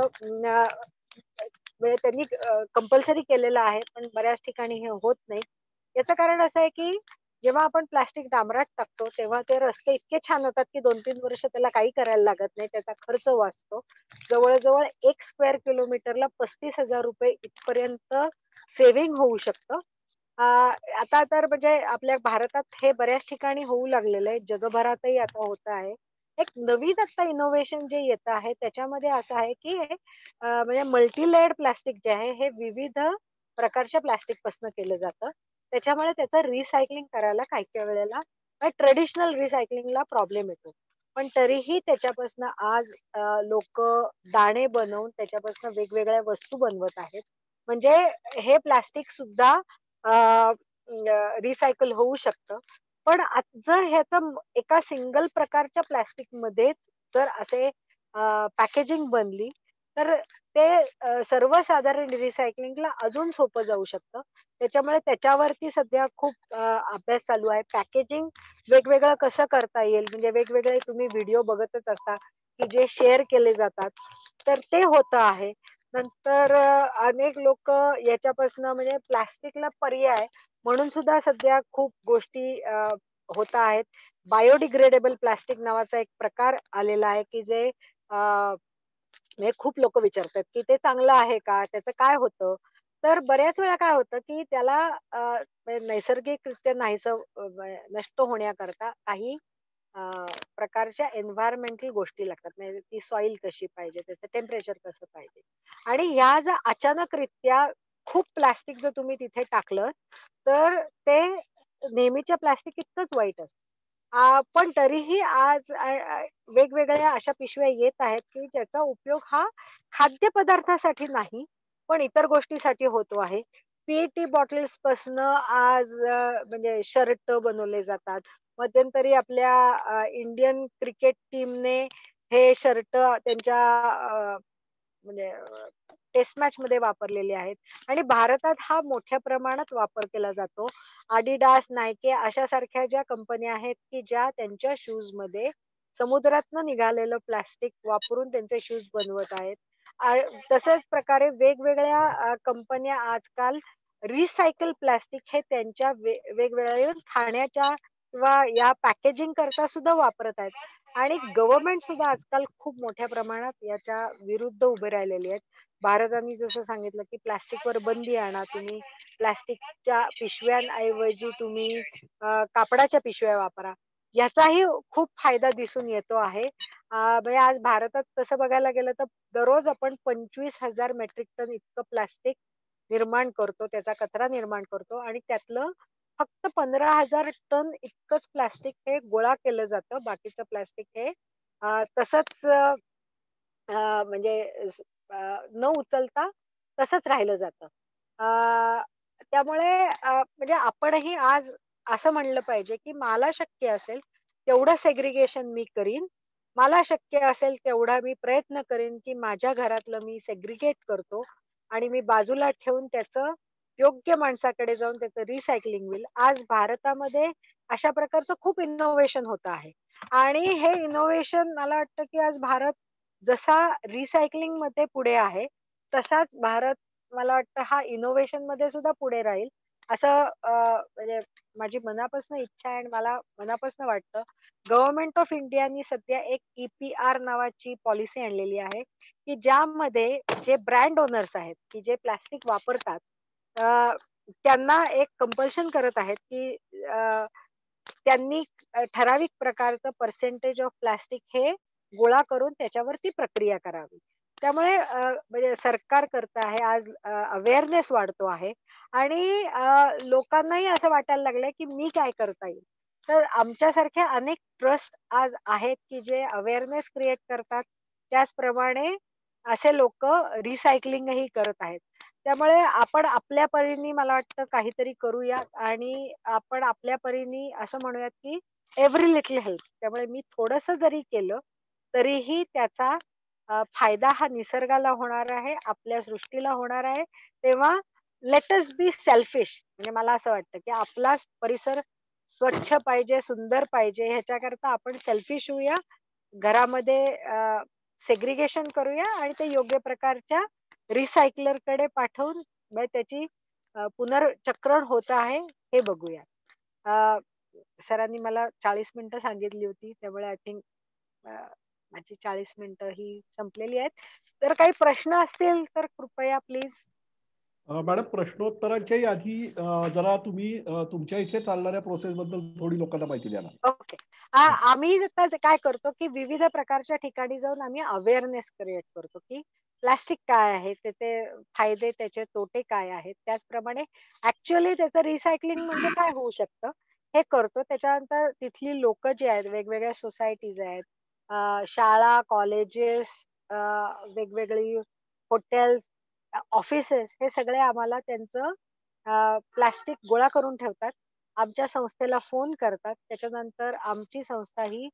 म्हणजे त्यांनी कंपल्सरी केलेलं आहे, पण बऱ्याच ठिकाणी हे होत नाही. याचं कारण असं आहे की जेव्हा आपण प्लास्टिक डांबरात टाकतो तेव्हा ते रस्ते इतके छान होतात की 2-3 वर्ष त्याला काही करायला लागत नाही, त्याचा खर्च वाचतो. जवळजवळ 1 स्क्वेअर किलोमीटरला 35,000 रुपये इथपर्यंत सेव्हिंग होऊ शकतं. आता तर म्हणजे आपल्या भारतात हे बऱ्याच ठिकाणी होऊ लागलेलं आहे, जगभरातही आता होत आहे. एक नवीन आता इनोव्हेशन जे येत आहे त्याच्यामध्ये असं आहे की म्हणजे मल्टीलेअर्ड प्लास्टिक जे आहे हे विविध प्रकारच्या प्लास्टिक पासून केलं जातं. त्याच्यामुळे त्याचं रिसायकलिंग करायला काही वेळेला ट्रेडिशनल रिसायकलिंगला प्रॉब्लेम येतो. पण तरीही त्याच्यापासून आज लोक दाणे बनवून त्याच्यापासून वेगवेगळ्या वस्तू बनवत आहेत. म्हणजे हे प्लास्टिक सुद्धा रिसायकल होऊ शकतं. पण जर ह्याचं एका सिंगल प्रकारच्या प्लास्टिक मध्येच जर असे पॅकेजिंग बनली तर ते सर्वसाधारण रिसायकलिंगला अजून सोपं जाऊ शकतं. त्याच्यामुळे त्याच्यावरती सध्या खूप अभ्यास चालू आहे. पॅकेजिंग वेगवेगळं कसं करता येईल, म्हणजे वेगवेगळे तुम्ही व्हिडिओ बघतच असता की जे शेअर केले जातात, तर ते होतं आहे. नंतर अनेक लोक याच्यापासून म्हणजे प्लास्टिकला पर्याय म्हणून सुद्धा सध्या खूप गोष्टी होत आहेत. बायोडिग्रेडेबल प्लास्टिक नावाचा एक प्रकार आलेला आहे की जे म्हणजे खूप लोक विचारतात की ते चांगलं आहे का, त्याचं काय होतं. तर बऱ्याच वेळा काय होतं की त्याला म्हणजे नैसर्गिकरित्या नाहीसं नष्ट होण्याकरता काही प्रकारच्या एन्व्हायरमेंटल गोष्टी लागतात. म्हणजे ती सॉइल कशी पाहिजे, त्याचं टेम्परेचर कसं पाहिजे. आणि ह्या जर अचानकरित्या खूप प्लास्टिक जर तुम्ही तिथे टाकलं तर ते नेहमीच्या प्लास्टिक इतकंच वाईट असतं. पण तरीही आज वेगवेगळ्या अशा पिशव्या येत आहेत की ज्याचा उपयोग हा खाद्यपदार्थासाठी नाही पण इतर गोष्टीसाठी होतो आहे. पीएटी बॉटल्स पासन आज म्हणजे शर्ट बनवले जातात. मध्यंतरी आपल्या इंडियन क्रिकेट टीमने हे शर्ट त्यांच्या म्हणजे टेस्ट मॅच मध्ये वापरलेले आहेत आणि भारतात हा मोठ्या प्रमाणात वापर केला जातो. आडिडास, नायके अशा सारख्या ज्या कंपन्या आहेत की ज्या त्यांच्या शूज मध्ये समुद्रातनं निघालेलं प्लास्टिक वापरून त्यांचे शूज बनवत आहेत. तशाच प्रकारे वेगवेगळ्या कंपन्या आजकाल रिसायकल प्लास्टिक हे त्यांच्या वेगवेगळ्या खाण्याच्या किंवा या पॅकेजिंग करता सुद्धा वापरत आहेत. आणि गव्हर्नमेंट सुद्धा आजकाल खूप मोठ्या प्रमाणात याच्या विरुद्ध उभे राहिलेली आहेत. भारताने जसं सांगितलं की प्लास्टिकवर बंदी आणा, तुम्ही प्लास्टिकच्या पिशव्यांऐवजी तुम्ही कापडाच्या पिशव्या वापरा. याचाही खूप फायदा दिसून येतो आहे. म्हणजे आज भारतात तसं बघायला गेलं तर दररोज आपण 25,000 मेट्रिक टन इतकं प्लास्टिक निर्माण करतो, त्याचा कचरा निर्माण करतो आणि त्यातलं फक्त 15,000 टन इतकंच प्लास्टिक हे गोळा केलं जातं. बाकीचं प्लास्टिक हे तसंच म्हणजे न उचलता तसंच राहिलं जातं. त्यामुळे म्हणजे आपणही आज असं म्हणलं पाहिजे, की मला शक्य असेल तेवढं सेग्रीगेशन मी करीन. मला शक्य असेल तेवढा मी प्रयत्न करीन, की माझ्या घरातलं मी सेग्रीगेट करतो आणि मी बाजूला ठेवून त्याचं योग्य माणसाकडे जाऊन त्याचं रिसायकलिंग होईल. आज भारतामध्ये अशा प्रकारचं खूप इनोव्हेशन होत आहे आणि हे इनोव्हेशन मला वाटतं, की आज भारत जसा रिसायकलिंग मध्ये पुढे आहे, तसाच भारत मला वाटतं हा इनोव्हेशन मध्ये सुद्धा पुढे राहील. असं म्हणजे माझी मनापासून इच्छा आहे आणि मला मनापासून वाटतं. गव्हर्नमेंट ऑफ इंडियानी सध्या एक EPR नावाची पॉलिसी आणलेली आहे, की ज्यामध्ये जे ब्रँड ओनर्स आहेत, की जे प्लास्टिक वापरतात, अ, त्यांना एक कंपल्शन करत आहेत, की त्यांनी ठराविक प्रकारचं पर्सेंटेज ऑफ प्लास्टिक हे गोळा करून त्याच्यावरती प्रक्रिया करावी. त्यामुळे म्हणजे सरकार करत आहे आज अवेअरनेस वाढतो आहे आणि लोकांनाही असं वाटायला लागलंय, की मी काय करता येईल. तर आमच्यासारखे अनेक ट्रस्ट आज आहेत, की जे अवेअरनेस क्रिएट करतात. त्याचप्रमाणे असे लोकं रिसायकलिंगही करत आहेत. त्यामुळे आपण आपल्या परीने मला वाटतं काहीतरी करूयात आणि आपण आपल्या परीने असं म्हणूयात, की एव्हरी लिटल हेल्प्स. त्यामुळे मी थोडंसं जरी केलं, तरीही त्याचा फायदा हा निसर्गाला होणार आहे, आपल्या सृष्टीला होणार आहे. तेव्हा लेट अस बी सेल्फिश. म्हणजे मला असं वाटतं, की आपला परिसर स्वच्छ पाहिजे, सुंदर पाहिजे ह्याच्याकरता आपण सेल्फिश होऊया. घरामध्ये सेग्रीगेशन करूया आणि ते योग्य प्रकारच्या रिसायकलरकडे पाठवून म्हणजे त्याची पुनर्चक्रण होत आहे हे बघूया. अ, सरांनी मला 40 मिनिटं सांगितली होती. त्यामुळे आय थिंक माझी 40 मिनिटं ही संपलेली आहेत. तर काही प्रश्न असतील तर कृपया प्लीज.
मॅडम, प्रश्नोत्तरांच्याही आधी जरा तुम्ही तुमच्या इथे चालणाऱ्या प्रोसेस बद्दल थोडी लोकांना माहिती द्या ना.
ओके. आम्ही आता काय करतो, की विविध प्रकारच्या ठिकाणी जाऊन आम्ही अवेअरनेस क्रिएट करतो, की प्लास्टिक काय आहे, त्याचे फायदे, त्याचे तोटे काय आहेत. त्याचप्रमाणे ॲक्चुअली त्याचं रिसायकलिंग म्हणजे काय होऊ शकतं, हे करतो. त्याच्यानंतर तिथली लोकं जी आहेत, वेगवेगळ्या सोसायटीज आहेत, शाळा, कॉलेजेस, वेगवेगळी हॉटेल्स, ऑफिसेस हे सगळे आम्हाला त्यांचं प्लास्टिक गोळा करून ठेवतात. आमच्या संस्थेला फोन करतात. त्याच्यानंतर आमची संस्था ही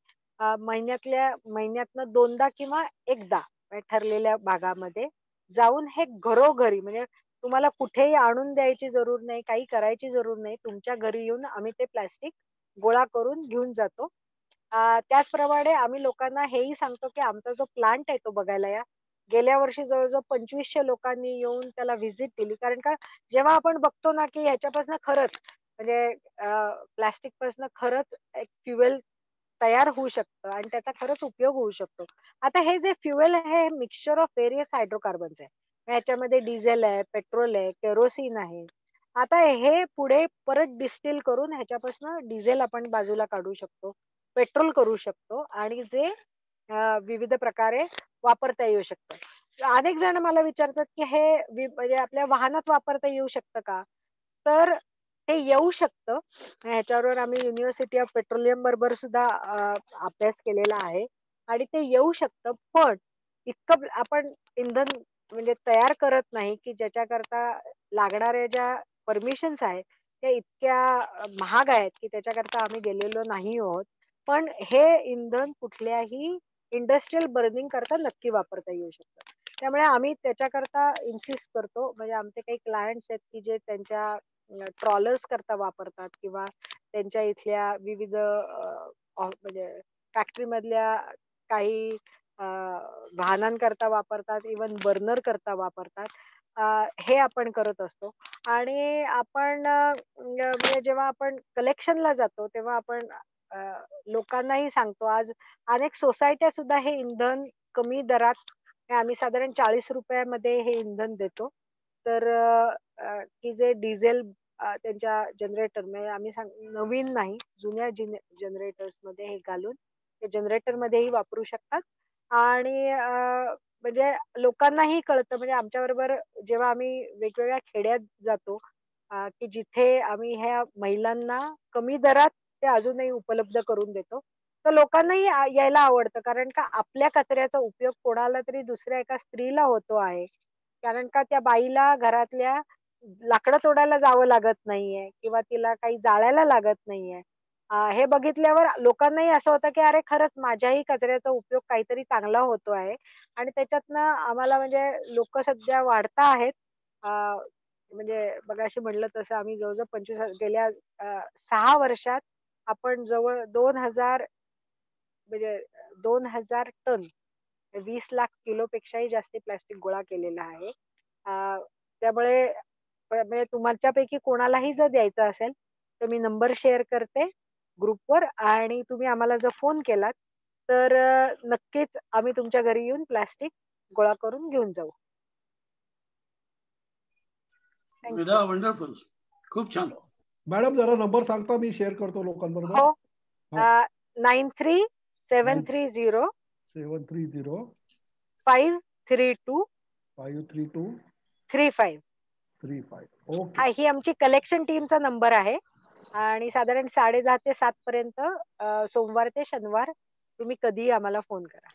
महिन्यातनं 2दा किंवा 1दा ठरलेल्या भागामध्ये जाऊन हे घरोघरी म्हणजे तुम्हाला कुठेही आणून द्यायची जरूर नाही, काही करायची जरूर नाही. तुमच्या घरी येऊन आम्ही ते प्लास्टिक गोळा करून घेऊन जातो. त्याचप्रमाणे आम्ही लोकांना हेही सांगतो, की आमचा जो प्लांट आहे तो बघायला या. गेल्या वर्षी जवळ-जवळ 2500 लोकांनी येऊन त्याला व्हिजिट दिली. कारण का जेव्हा आपण बघतो ना, की ह्याच्यापासून खरंच म्हणजे प्लास्टिक पासून खरंच एक फ्युएल तयार होऊ शकतं आणि त्याचा खरंच उपयोग होऊ शकतो. आता हे जे फ्युएल आहे, हे मिक्सचर ऑफ व्हेरियस हायड्रोकार्बन्स आहे. ह्याच्यामध्ये डिझेल आहे, पेट्रोल आहे, केरोसिन आहे. आता हे पुढे परत डिस्टिल करून ह्याच्यापासून डिझेल आपण बाजूला काढू शकतो, पेट्रोल करू शकतो आणि जे विविध प्रकारे वापरता येऊ शकतं. अनेक जण मला विचारतात, की हे म्हणजे आपल्या वाहनात वापरता येऊ शकतं का? तर ते येऊ शकतं. ह्याच्याबरोबर आम्ही युनिव्हर्सिटी ऑफ पेट्रोलियम बरोबर सुद्धा अभ्यास केलेला आहे आणि ते येऊ शकतं. पण इतकं आपण इंधन म्हणजे तयार करत नाही, की ज्याच्याकरता लागणाऱ्या ज्या परमिशन्स आहेत, त्या इतक्या महाग आहेत, की त्याच्याकरता आम्ही गेलेलो नाही आहोत. पण हे इंधन कुठल्याही इंडस्ट्रियल बर्निंग करता नक्की वापरता येऊ शकतं. त्यामुळे आम्ही त्याच्याकरता इन्सिस्ट करतो. म्हणजे आमचे काही क्लायंट्स आहेत, की जे त्यांच्या ट्रॉलर्स करता वापरतात किंवा त्यांच्या इथल्या विविध म्हणजे फॅक्टरी मधल्या काही वाहनांकरता वापरतात, इव्हन बर्नर करता वापरतात. हे आपण करत असतो. आणि आपण म्हणजे जेव्हा आपण कलेक्शनला जातो तेव्हा आपण लोकांनाही सांगतो. आज अनेक सोसायट्या सुद्धा हे इंधन कमी दरात हे आम्ही साधारण 40 रुपयामध्ये हे इंधन देतो. तर की जे डिझेल त्यांच्या जनरेटर म्हणजे आम्ही नवीन नाही, जुन्या जनरेटर्स मध्ये हे घालून ते जनरेटर मध्येही वापरू शकतात. आणि म्हणजे लोकांनाही कळतं. म्हणजे आमच्या बरोबर जेव्हा आम्ही वेगवेगळ्या खेड्यात जातो की जिथे आम्ही ह्या महिलांना कमी दरात ते अजूनही उपलब्ध करून देतो. तर लोकांनाही यायला आवडतं, कारण का आपल्या कचऱ्याचा उपयोग कोणाला तरी दुसऱ्या एका स्त्रीला होतो आहे. कारण का त्या बाईला घरातल्या लाकडं तोडायला जावं लागत नाहीये किंवा तिला काही जाळायला लागत नाहीये. हे बघितल्यावर लोकांनाही असं होतं की अरे खरंच माझ्याही कचऱ्याचा उपयोग काहीतरी चांगला होतो आहे. आणि त्याच्यातनं आम्हाला म्हणजे लोक सध्या वाढता आहेत. म्हणजे मगाशी म्हटलं तसं आम्ही जवळजवळ 25 गेल्या 6 वर्षात आपण जवळ 2000 म्हणजे 2000 टन 20 लाख किलोपेक्षाही जास्त प्लास्टिक गोळा केलेलं आहे. त्यामुळे म्हणजे तुमच्यापैकी कोणालाही जर द्यायचं असेल तर मी नंबर शेअर करते ग्रुपवर, आणि तुम्ही आम्हाला जर फोन केलात तर नक्कीच आम्ही तुमच्या घरी येऊन प्लास्टिक गोळा करून घेऊन जाऊ.
वेदा वंडरफुल, खूप छान.
मॅडम जरा नंबर सांगता, मी शेअर करतो लोकांबरोबर.
हो.
हा.
93-730
730
532
532
35.
35. ओके.
ही आमची कलेक्शन टीमचा नंबर आहे. आणि साधारण 10:30 ते 7 पर्यंत सोमवार ते शनिवार तुम्ही कधीही आम्हाला फोन करा.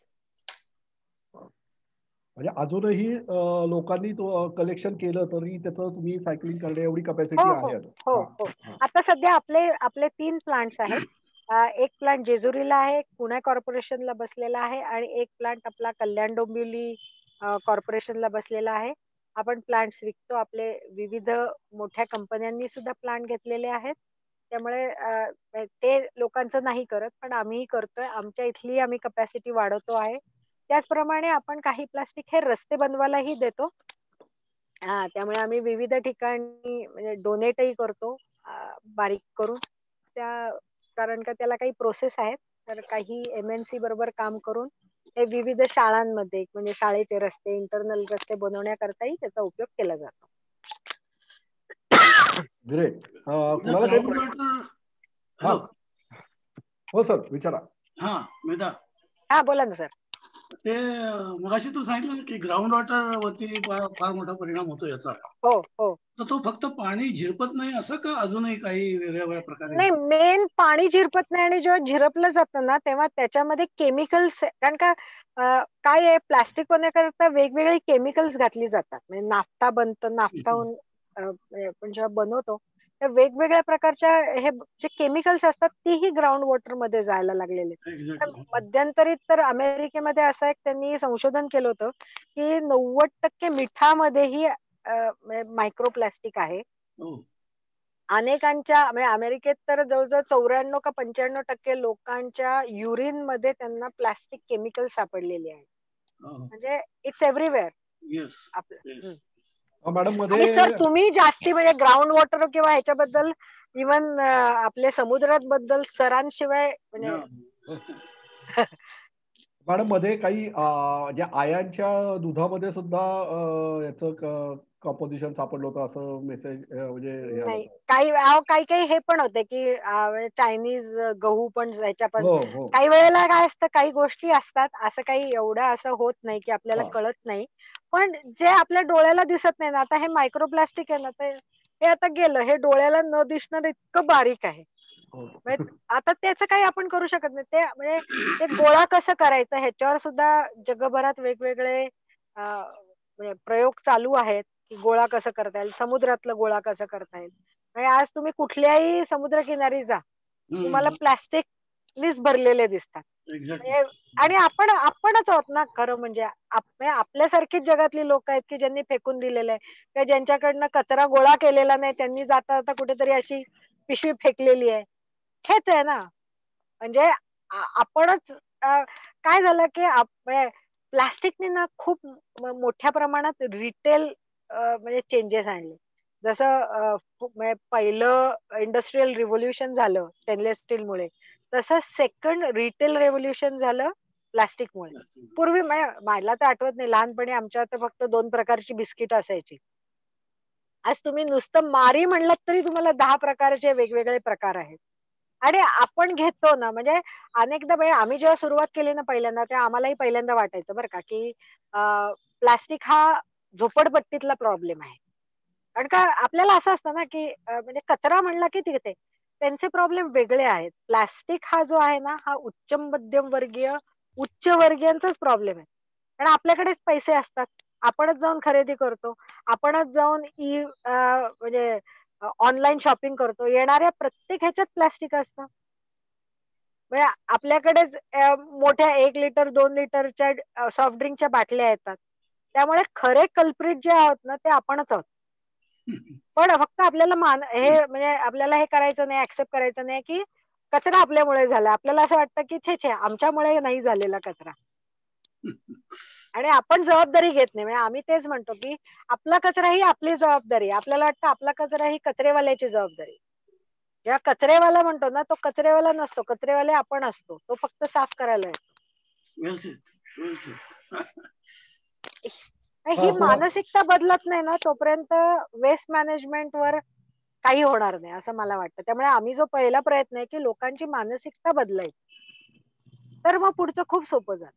म्हणजे अजूनही लोकांनी तो कलेक्शन केलं तरी त्याचं तुम्ही सायकलिंग करण्या एवढी कपॅसिटी
हो
आहे.
हो हो. आता सध्या आपले 3 प्लांट्स आहेत. एक प्लांट जेजुरीला आहे, पुणे कॉर्पोरेशनला बसलेला आहे, आणि एक प्लांट आपला कल्याण डोंबिवली कॉर्पोरेशनला बसलेला आहे. आपण प्लांट्स विकतो. आपले विविध मोठ्या कंपन्यांनी सुद्धा प्लांट घेतलेले आहेत. त्यामुळे ते लोकांचं नाही करत, पण आम्हीही करतोय. आमच्या इथली आम्ही कपॅसिटी वाढवतो आहे. त्याचप्रमाणे आपण काही प्लास्टिक हे रस्ते बनवायलाही देतो. त्यामुळे आम्ही विविध ठिकाणी म्हणजे डोनेटही करतो बारीक करून. कारण का त्याला काही प्रोसेस आहेत. तर काही MNC बरोबर काम करून हे विविध शाळांमध्ये म्हणजे शाळेचे रस्ते, इंटरनल रस्ते बनवण्याकरताही त्याचा उपयोग केला जातो.
ग्रेट. कुणाला काही प्रश्न? हो सर, विचारा.
हा मेधा,
हा बोला ना सर.
ते मगाशी तू सांगितलं की ग्राउंड वॉटर वरती फार मोठा परिणाम होतो याचा.
हो हो.
तर तो फक्त पाणी झिरपत नाही असं का अजूनही काही वेगळ्या प्रकारे?
नाही, मेन पाणी झिरपत नाही. आणि जेव्हा झिरपलं जातं ना तेव्हा त्याच्यामध्ये केमिकल्स, कारण का काय आहे, प्लास्टिक बनवण्याकरता वेगवेगळे केमिकल्स घातली जातात. म्हणजे नाफ्ता बनतं, नाफ्ताहून आपण जेव्हा बनवतो तर वेगवेगळ्या प्रकारच्या हे जे केमिकल्स असतात तीही ग्राउंड वॉटर मध्ये जायला लागलेले. मध्यंतरीत तर अमेरिकेमध्ये असं एक त्यांनी संशोधन केलं होतं की 90% मिठामध्येही मायक्रोप्लास्टिक आहे. अनेकांच्या म्हणजे अमेरिकेत तर जवळजवळ 94 का 95% लोकांच्या युरिन मध्ये त्यांना प्लास्टिक केमिकल सापडलेले आहे. म्हणजे इट्स एव्हरीवेअर आपलं.
मॅडम
आणि सर तुम्ही जास्ती म्हणजे ग्राउंड वॉटर किंवा ह्याच्याबद्दल इवन आपल्या समुद्रात बद्दल सरांशिवाय म्हणजे
मॅडम मध्ये काही ज्या आयांच्या दुधामध्ये सुद्धा याचं कंपोजिशन सापडलं होतं असं मेसेज म्हणजे
काही हे पण होते की चायनीज गहू पण ह्याच्यापासून काही वेळेला काय असतं, काही गोष्टी असतात असं काही एवढं असं होत नाही की आपल्याला कळत नाही. पण जे आपल्या डोळ्याला दिसत नाही ना, आता हे मायक्रोप्लास्टिक आहे ना, तर हे आता गेलं, हे डोळ्याला न दिसणार इतकं बारीक आहे. आता त्याचं काही आपण करू शकत नाही. ते म्हणजे ते गोळा कसं करायचं ह्याच्यावर सुद्धा जगभरात वेगवेगळे प्रयोग चालू आहेत की गोळा कसं करता येईल, समुद्रातलं गोळा कसं करता येईल. म्हणजे आज तुम्ही कुठल्याही समुद्रकिनारी जा, तुम्हाला प्लास्टिकनीच भरलेले दिसतात. आणि आपणच आहोत ना खरं म्हणजे. आपल्यासारखीच जगातली लोक आहेत की ज्यांनी फेकून दिलेलं आहे, किंवा ज्यांच्याकडनं कचरा गोळा केलेला नाही त्यांनी जाता जाता कुठेतरी अशी पिशवी फेकलेली आहे. हेच आहे ना. म्हणजे आपणच काय झालं की प्लास्टिकने ना खूप मोठ्या प्रमाणात रिटेल म्हणजे चेंजेस आणले. जसं म्हणजे पहिलं इंडस्ट्रियल रिव्होल्युशन झालं स्टेनलेस स्टीलमुळे, तसं सेकंड रिटेल रेव्होल्युशन झालं प्लास्टिकमुळे. पूर्वी मला तर आठवत नाही, लहानपणी आमच्या तर फक्त 2 प्रकारची बिस्किट असायची. आज तुम्ही नुसतं मारी म्हणलात तरी तुम्हाला 10 प्रकारचे वेगवेगळे प्रकार आहेत. आणि आपण घेतो ना, म्हणजे अनेकदा आम्ही जेव्हा सुरुवात केली ना पहिल्यांदा, तेव्हा आम्हालाही पहिल्यांदा वाटायचं बरं का, की प्लास्टिक हा झोपडपट्टीतला प्रॉब्लेम आहे. कारण का आपल्याला असं असतं ना, की म्हणजे कचरा म्हणला की तिथे त्यांचे प्रॉब्लेम वेगळे आहेत. प्लास्टिक हा जो आहे ना, हा उच्च मध्यम वर्गीय, उच्च वर्गीयांचाच प्रॉब्लेम आहे. कारण आपल्याकडेच पैसे असतात. आपणच जाऊन खरेदी करतो. आपणच जाऊन म्हणजे ऑनलाईन शॉपिंग करतो. येणाऱ्या प्रत्येक ह्याच्यात प्लास्टिक असतं. म्हणजे आपल्याकडेच मोठ्या 1 लिटर 2 लिटरच्या सॉफ्ट ड्रिंकच्या बाटल्या येतात. त्यामुळे खरे कल्प्रिट जे आहोत ना, ते आपणच आहोत. पण फक्त आपल्याला हे म्हणजे आपल्याला हे करायचं नाही, ऍक्सेप्ट करायचं नाही, की कचरा आपल्यामुळे झाला. आपल्याला असं वाटतं, की छे आमच्यामुळे नाही झालेला कचरा. आणि आपण जबाबदारी घेत नाही. म्हणजे आम्ही तेच म्हणतो, की आपला कचरा ही आपली जबाबदारी आहे. आपल्याला वाटतं आपला कचरा ही कचरेवाल्याची जबाबदारी. जेव्हा कचरेवाला म्हणतो ना, तो कचरेवाला नसतो. कचरेवाले आपण असतो. तो फक्त साफ करायला येतो. ही मानसिकता बदलत नाही ना, तोपर्यंत वेस्ट मॅनेजमेंट वर काही होणार नाही असं मला वाटतं. त्यामुळे आम्ही जो पहिला प्रयत्न आहे, की लोकांची मानसिकता बदलायची, तर मग पुढचं खूप सोपं जातं.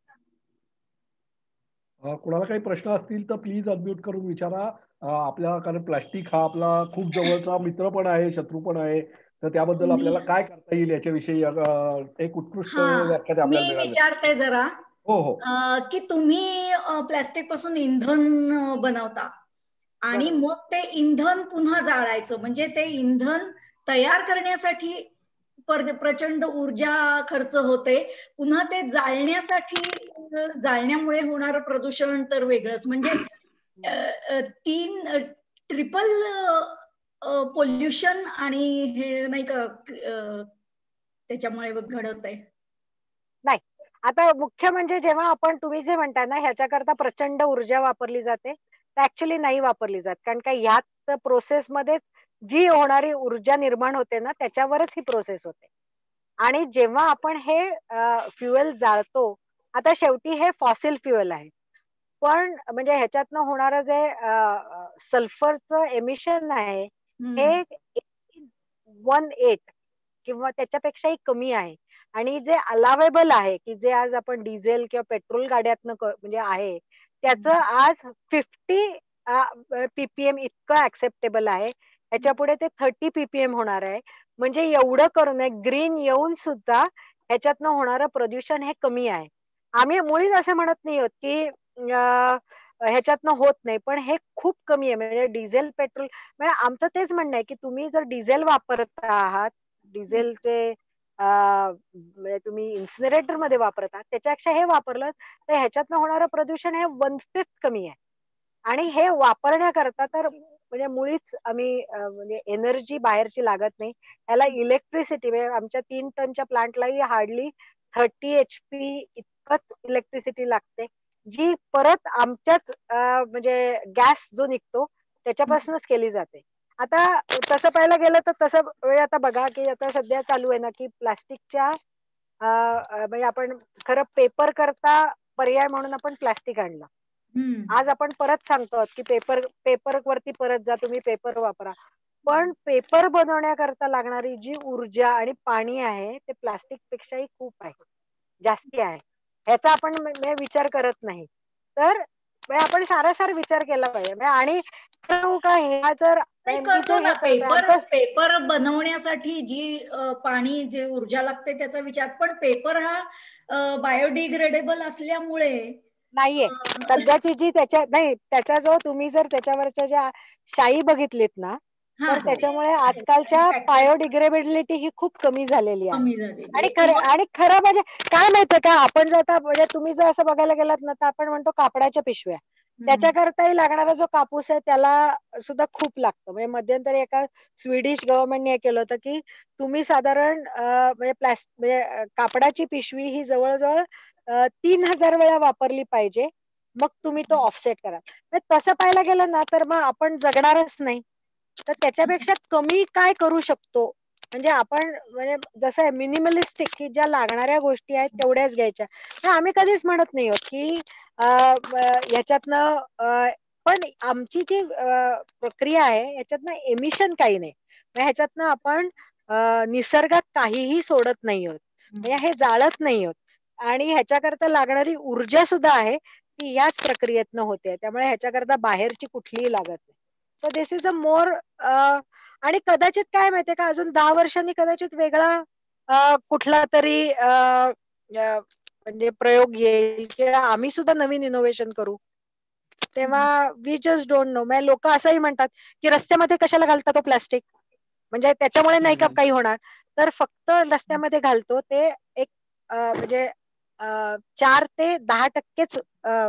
कुणाला काही प्रश्न असतील तर प्लीज अनम्यूट करून विचारा. आपल्याला, कारण प्लास्टिक हा आपला खूप जवळचा मित्र पण आहे, शत्रू पण आहे, तर त्याबद्दल आपल्याला काय करता येईल याच्याविषयी एक उत्कृष्ट व्याख्या आपल्याला
मी
मिळाली.
विचारते जरा,
हो हो,
की तुम्ही प्लास्टिक पासून इंधन बनवता आणि मग ते इंधन पुन्हा जाळायचं, म्हणजे ते इंधन तयार करण्यासाठी प्रचंड ऊर्जा खर्च होते, पुन्हा ते जाळण्यामुळे होणारं प्रदूषण तर वेगळंच. म्हणजे 3 ट्रिपल पोल्युशन आणि हे नाही का त्याच्यामुळे घडत आहे. नाही,
आता मुख्य म्हणजे जेव्हा तुम्ही जे म्हणताय ना, ह्याच्याकरता प्रचंड ऊर्जा वापरली जाते, तर ऍक्च्युली नाही वापरली जात. कारण का ह्यात प्रोसेसमध्ये जी होणारी ऊर्जा निर्माण होते ना, त्याच्यावरच ही प्रोसेस होते. आणि जेव्हा आपण हे फ्युएल जाळतो, आता शेवटी हे फॉसिल फ्युएल आहे, पण म्हणजे ह्याच्यातनं होणारं जे सल्फरचं एमिशन आहे, हे 18 किंवा त्याच्यापेक्षाही कमी आहे. आणि जे अलावेबल आहे, की जे आज आपण डिझेल किंवा पेट्रोल गाड्यातनं म्हणजे आहे, त्याचं आज 50 ppm इतकं ऍक्सेप्टेबल आहे. ह्याच्यापुढे ते 30 ppm होणार आहे. म्हणजे एवढं करून ग्रीन येऊन सुद्धा ह्याच्यातनं होणारं प्रदूषण हे कमी आहे. आम्ही मुळीच असं म्हणत नाही आहोत, की ह्याच्यातनं होत नाही, पण हे खूप कमी आहे. म्हणजे डिझेल पेट्रोल, म्हणजे आमचं तेच म्हणणं आहे, की तुम्ही जर डिझेल वापरत आहात, डिझेलचे म्हणजे तुम्ही इन्सिनरेटर मध्ये वापरता, त्याच्यापेक्षा हे वापरलं तर ह्याच्यातनं होणारं प्रदूषण हे 1/5 कमी आहे. आणि हे वापरण्याकरता तर म्हणजे मुळीच आम्ही म्हणजे एनर्जी बाहेरची लागत नाही. याला इलेक्ट्रिसिटी, म्हणजे आमच्या 3 टनच्या प्लांटलाही हार्डली 30 HP इतकंच इलेक्ट्रिसिटी लागते, जी परत आमच्याच म्हणजे गॅस जो निघतो त्याच्यापासूनच केली जाते. आता तसं पाहायला गेलं तर तसं आता बघा, की आता सध्या चालू आहे ना, की प्लास्टिकच्या म्हणजे आपण खरं पेपर करता पर्याय म्हणून आपण प्लास्टिक आणलं. आज आपण परत सांगतो की पेपर वरती परत जा, तुम्ही पेपर वापरा. पण पेपर बनवण्याकरता लागणारी जी ऊर्जा आणि पाणी आहे, ते प्लास्टिक पेक्षाही खूप आहे, जास्ती आहे. ह्याचा आपण विचार करत नाही. तर आपण सारासार विचार केला पाहिजे. आणि ह्या जर
करतो ना, पेपर बनवण्यासाठी जी पाणी, जे ऊर्जा लागते त्याचा विचार, पण पेपर हा बायोडिग्रेडेबल असल्यामुळे
नाहीये सध्याची जी त्याचा जो तुम्ही जर त्याच्यावरच्या ज्या शाई बघितलीत ना, तर त्याच्यामुळे आजकालच्या बायोडिग्रेडेबिलिटी ही खूप कमी झालेली आहे. आणि खरं म्हणजे काय माहितीये का, आपण जर आता म्हणजे तुम्ही जर असं बघायला गेलात ना, तर आपण म्हणतो कापडाच्या पिशव्या, त्याच्याकरताही लागणारा जो कापूस आहे त्याला सुद्धा खूप लागतो. म्हणजे मध्यंतरी एका स्वीडिश गव्हर्नमेंटने हे केलं होतं, की तुम्ही साधारण म्हणजे कापडाची पिशवी ही जवळजवळ 3000 वेळा वापरली पाहिजे, मग तुम्ही तो ऑफसेट करा. तसं पाहायला गेलं ना तर मग आपण जगणारच नाही. तर त्याच्यापेक्षा कमी काय करू शकतो, म्हणजे आपण म्हणजे जसं आहे मिनिमलिस्टिक, की ज्या लागणाऱ्या गोष्टी आहेत तेवढ्याच घ्यायच्या. तर आम्ही कधीच म्हणत नाही आहोत की याच्यातनं पण आमची जी प्रक्रिया आहे याच्यातनं एमिशन काही नाही. ह्याच्यातनं आपण निसर्गात काहीही सोडत नाही आहोत, म्हणजे हे जाळत नाही आहोत आणि ह्याच्याकरता लागणारी ऊर्जा सुद्धा आहे ती याच प्रक्रियेतनं होते. त्यामुळे ह्याच्याकरता बाहेरची कुठलीही लागत नाही. सो दिस इज अ मोर आणि कदाचित काय माहितीये का, अजून 10 वर्षांनी कदाचित वेगळा कुठला तरी म्हणजे प्रयोग येईल किंवा आम्ही सुद्धा नवीन इनोव्हेशन करू. तेव्हा वी जस्ट डोंट नो. म्हणजे लोक असंही म्हणतात की रस्त्यामध्ये कशाला घालता तो प्लास्टिक, म्हणजे त्याच्यामुळे नाही का काही होणार. तर फक्त रस्त्यामध्ये घालतो ते एक म्हणजे 4 ते 10%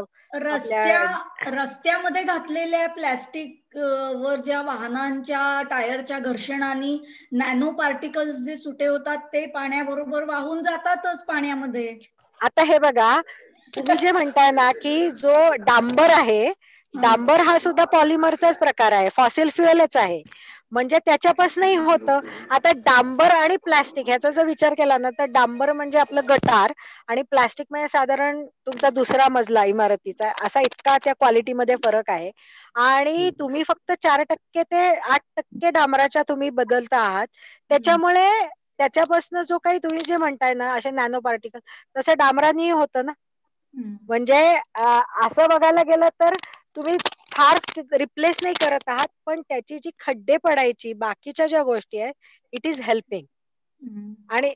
रस्त्यामध्ये घातलेल्या प्लॅस्टिक वर ज्या वाहनांच्या टायरच्या घर्षणाने नॅनो पार्टिकल्स जे सुटे होतात ते पाण्याबरोबर वाहून जातातच पाण्यामध्ये.
आता हे बघा, तुम्ही जे म्हणताय ना की जो डांबर आहे, डांबर हा सुद्धा पॉलिमरचाच प्रकार आहे, फॉसिल फ्युएलच आहे, म्हणजे त्याच्यापासूनही होतं. आता डांबर आणि प्लास्टिक ह्याचा जर विचार केला ना तर डांबर म्हणजे आपलं गटार आणि प्लास्टिक म्हणजे साधारण तुमचा दुसरा मजला इमारतीचा, असा इतका त्या क्वालिटीमध्ये फरक आहे. आणि तुम्ही फक्त 4% ते 8% डांबराच्या तुम्ही बदलता आहात. त्याच्यामुळे त्याच्यापासून जो काही तुम्ही जे म्हणताय ना असे नॅनो पार्टिकल, तसं डांबरानी होतं ना. म्हणजे असं बघायला गेलं तर तुम्ही फार रिप्लेस नाही करत आहात, पण त्याची जी खड्डे पडायची बाकीच्या ज्या गोष्टी आहेत इट इज हेल्पिंग. आणि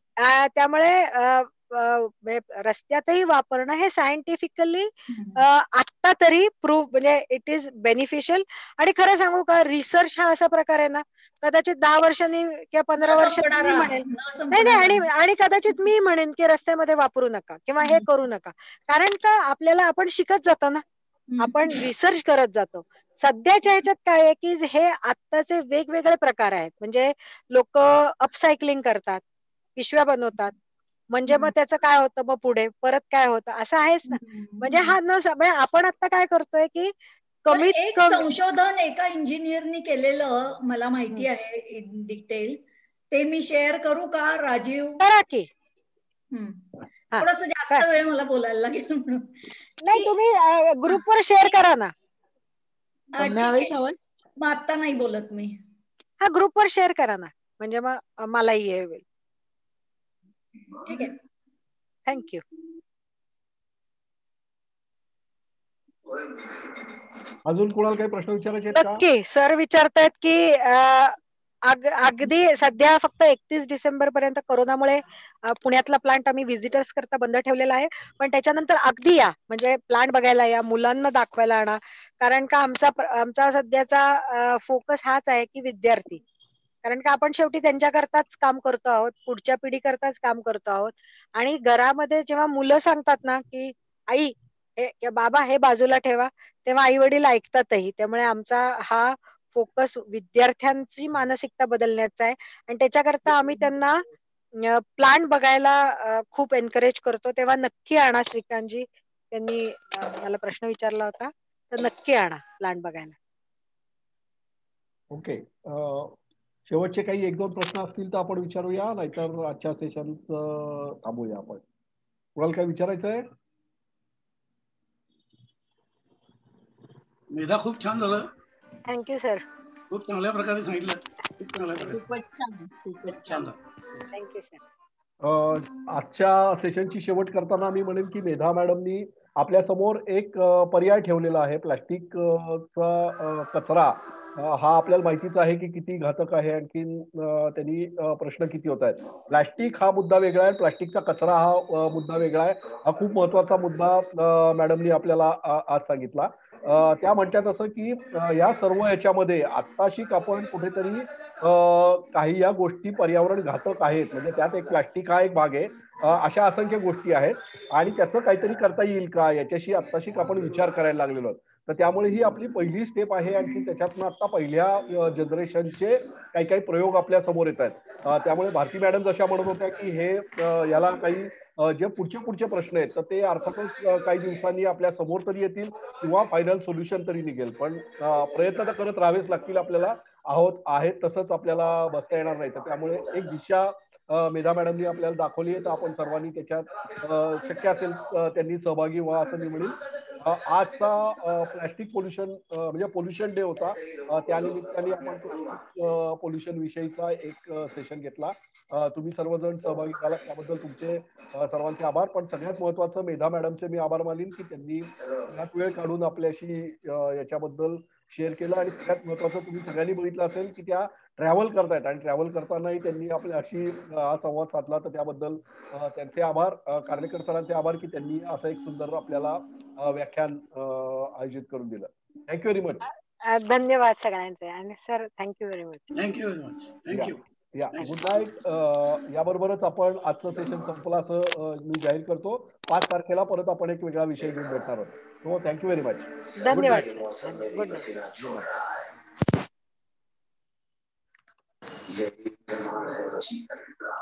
त्यामुळे रस्त्यातही वापरणं हे सायंटिफिकली आता तरी प्रूव्ह, म्हणजे इट इज बेनिफिशियल. आणि खरं सांगू का, रिसर्च हा असा प्रकार आहे ना, कदाचित 10 वर्षांनी किंवा 15 वर्षांनी मी म्हणेन नाही, आणि कदाचित मी म्हणेन की रस्त्यामध्ये वापरू नका किंवा हे करू नका. कारण का आपल्याला आपण शिकत जातो ना, आपण रिसर्च करत जातो. सध्याच्या ह्याच्यात काय आहे की हे आत्ताचे वेगवेगळे प्रकार आहेत. म्हणजे लोक अपसायकलिंग करतात, पिशव्या बनवतात, म्हणजे मग त्याचं काय होतं, मग पुढे परत काय होतं, असं आहेच ना. म्हणजे हा म्हणजे आपण आता काय करतोय की कमीत
एक
कमी
संशोधन एका इंजिनियरनी केलेलं मला माहिती आहे इन डिटेल, ते मी शेअर करू का राजीव?
करा की.
थोडस जास्त वेळ मला बोलायला लागेल म्हणून.
नाही, तुम्ही ग्रुपवर शेअर करा ना.
मग आता नाही बोलत मी.
हा, ग्रुपवर शेअर करा ना, म्हणजे मग मलाही हे होईल.
ठीक आहे,
थँक्यू.
अजून कोणाला काही प्रश्न विचारायचे आहेत का?
नक्की सर विचारतायत की अगदी सध्या फक्त 31 डिसेंबर पर्यंत कोरोनामुळे पुण्यातला प्लांट आम्ही व्हिजिटर्स करता बंद ठेवलेला आहे, पण त्याच्यानंतर अगदी या, म्हणजे प्लांट बघायला या, मुलांना दाखवायला आणा. कारण का आमचा सध्याचा फोकस हाच आहे की विद्यार्थी, कारण का आपण शेवटी त्यांच्याकरताच काम करतो आहोत, पुढच्या पिढीकरताच काम करतो आहोत. आणि घरामध्ये जेव्हा मुलं सांगतात ना की आई हे बाबा हे बाजूला ठेवा, तेव्हा आई वडील ऐकतातही. त्यामुळे आमचा हा फोकस विद्यार्थ्यांची मानसिकता बदलण्याचा आहे आणि त्याच्याकरता आम्ही त्यांना प्लांट बघायला खूप एनकरेज करतो. तेव्हा नक्की आणा. श्रीकांतजी त्यांनी मला प्रश्न विचारला होता, तर नक्की आणा प्लांट बघायला.
ओके, शेवटचे काही 1-2 प्रश्न असतील तर आपण विचारूया, नाहीतर आजच्या सेशनचं थांबूया आपण. कुणाला काय विचारायचं आहे?
मेधा, खूप छान झालं.
Thank you sir.
खूप चांगल्या प्रकारे सांगितलं. खूप चांगल्या प्रकारे.
खूपच छान.
Thank you sir.
आजच्या सेशनची शेवट करताना मी म्हणेन की मेधा मॅडमनी आपल्या समोर एक पर्याय ठेवलेला आहे. प्लास्टिकचा कचरा हा आपल्याला माहितीच आहे की किती घातक आहे, आणखीन त्यांनी प्रश्न किती होत आहेत. प्लास्टिक हा मुद्दा वेगळा आहे, प्लास्टिकचा कचरा हा मुद्दा वेगळा आहे. हा खूप महत्वाचा मुद्दा मॅडमनी आपल्याला आज सांगितला. त्या म्हणतात असं की या सर्व याच्यामध्ये आत्ताशिक आपण कुठेतरी काही या गोष्टी पर्यावरण घातक आहेत, म्हणजे त्यात एक प्लास्टिक हा एक भाग आहे. अशा असंख्य गोष्टी आहेत आणि त्याचं काहीतरी करता येईल का याच्याशी आत्ताशिक आपण विचार करायला लागलेलो आहोत. तर त्यामुळे ही आपली पहिली स्टेप आहे, आणखी त्याच्यातनं आता पहिल्या जनरेशनचे काही काही प्रयोग आपल्या समोर येत आहेत. त्यामुळे भारती मॅडम जशा म्हणत होत्या की हे याला काही जे पुढचे प्रश्न आहेत तर ते अर्थातच काही दिवसांनी आपल्या समोर तरी येतील किंवा फायनल सोल्युशन तरी निघेल. पण प्रयत्न तर करत राहावेच लागतील आपल्याला. आहेत तसंच आपल्याला बसता येणार नाही. तर त्यामुळे एक दिशा मेधा मॅडमनी आपल्याला दाखवली आहे. तर आपण सर्वांनी त्याच्यात शक्य असेल त्यांनी सहभागी व्हा असं मी म्हणेन. आजचा प्लॅस्टिक पोल्युशन म्हणजे पोल्युशन डे होता. त्यानिमित्ताने आपण पोल्युशन विषयीचा एक सेशन घेतला. तुम्ही सर्वजण सहभागी झालात त्याबद्दल तुमचे सर्वांचे आभार. पण सगळ्यात महत्त्वाचं मेधा मॅडमचे मी आभार मानीन की त्यांनी यात वेळ काढून आपल्याशी याच्याबद्दल शेअर केलं. आणि सगळ्यात महत्त्वाचं तुम्ही सगळ्यांनी बघितलं असेल की त्या ट्रॅव्हल करतायत आणि ट्रॅव्हल करतानाही त्यांनी आपल्याशी हा संवाद साधला. तर त्याबद्दल त्यांचे आभार. कार्लेकर सरांचे आभार की त्यांनी असं एक सुंदर आपल्याला व्याख्यान आयोजित करून दिलं. Thank you very much.
धन्यवाद सगळ्यांचे. आणि sir thank you very much.
Thank you very much. Thank you.
या गुड नाईट. याबरोबरच आपण आजचं सेशन संपलं असं मी जाहीर करतो. 5 तारखेला परत आपण एक वेगळा विषय घेऊन भेटणार आहोत. So thank you very much.
धन्यवाद सर. Good night.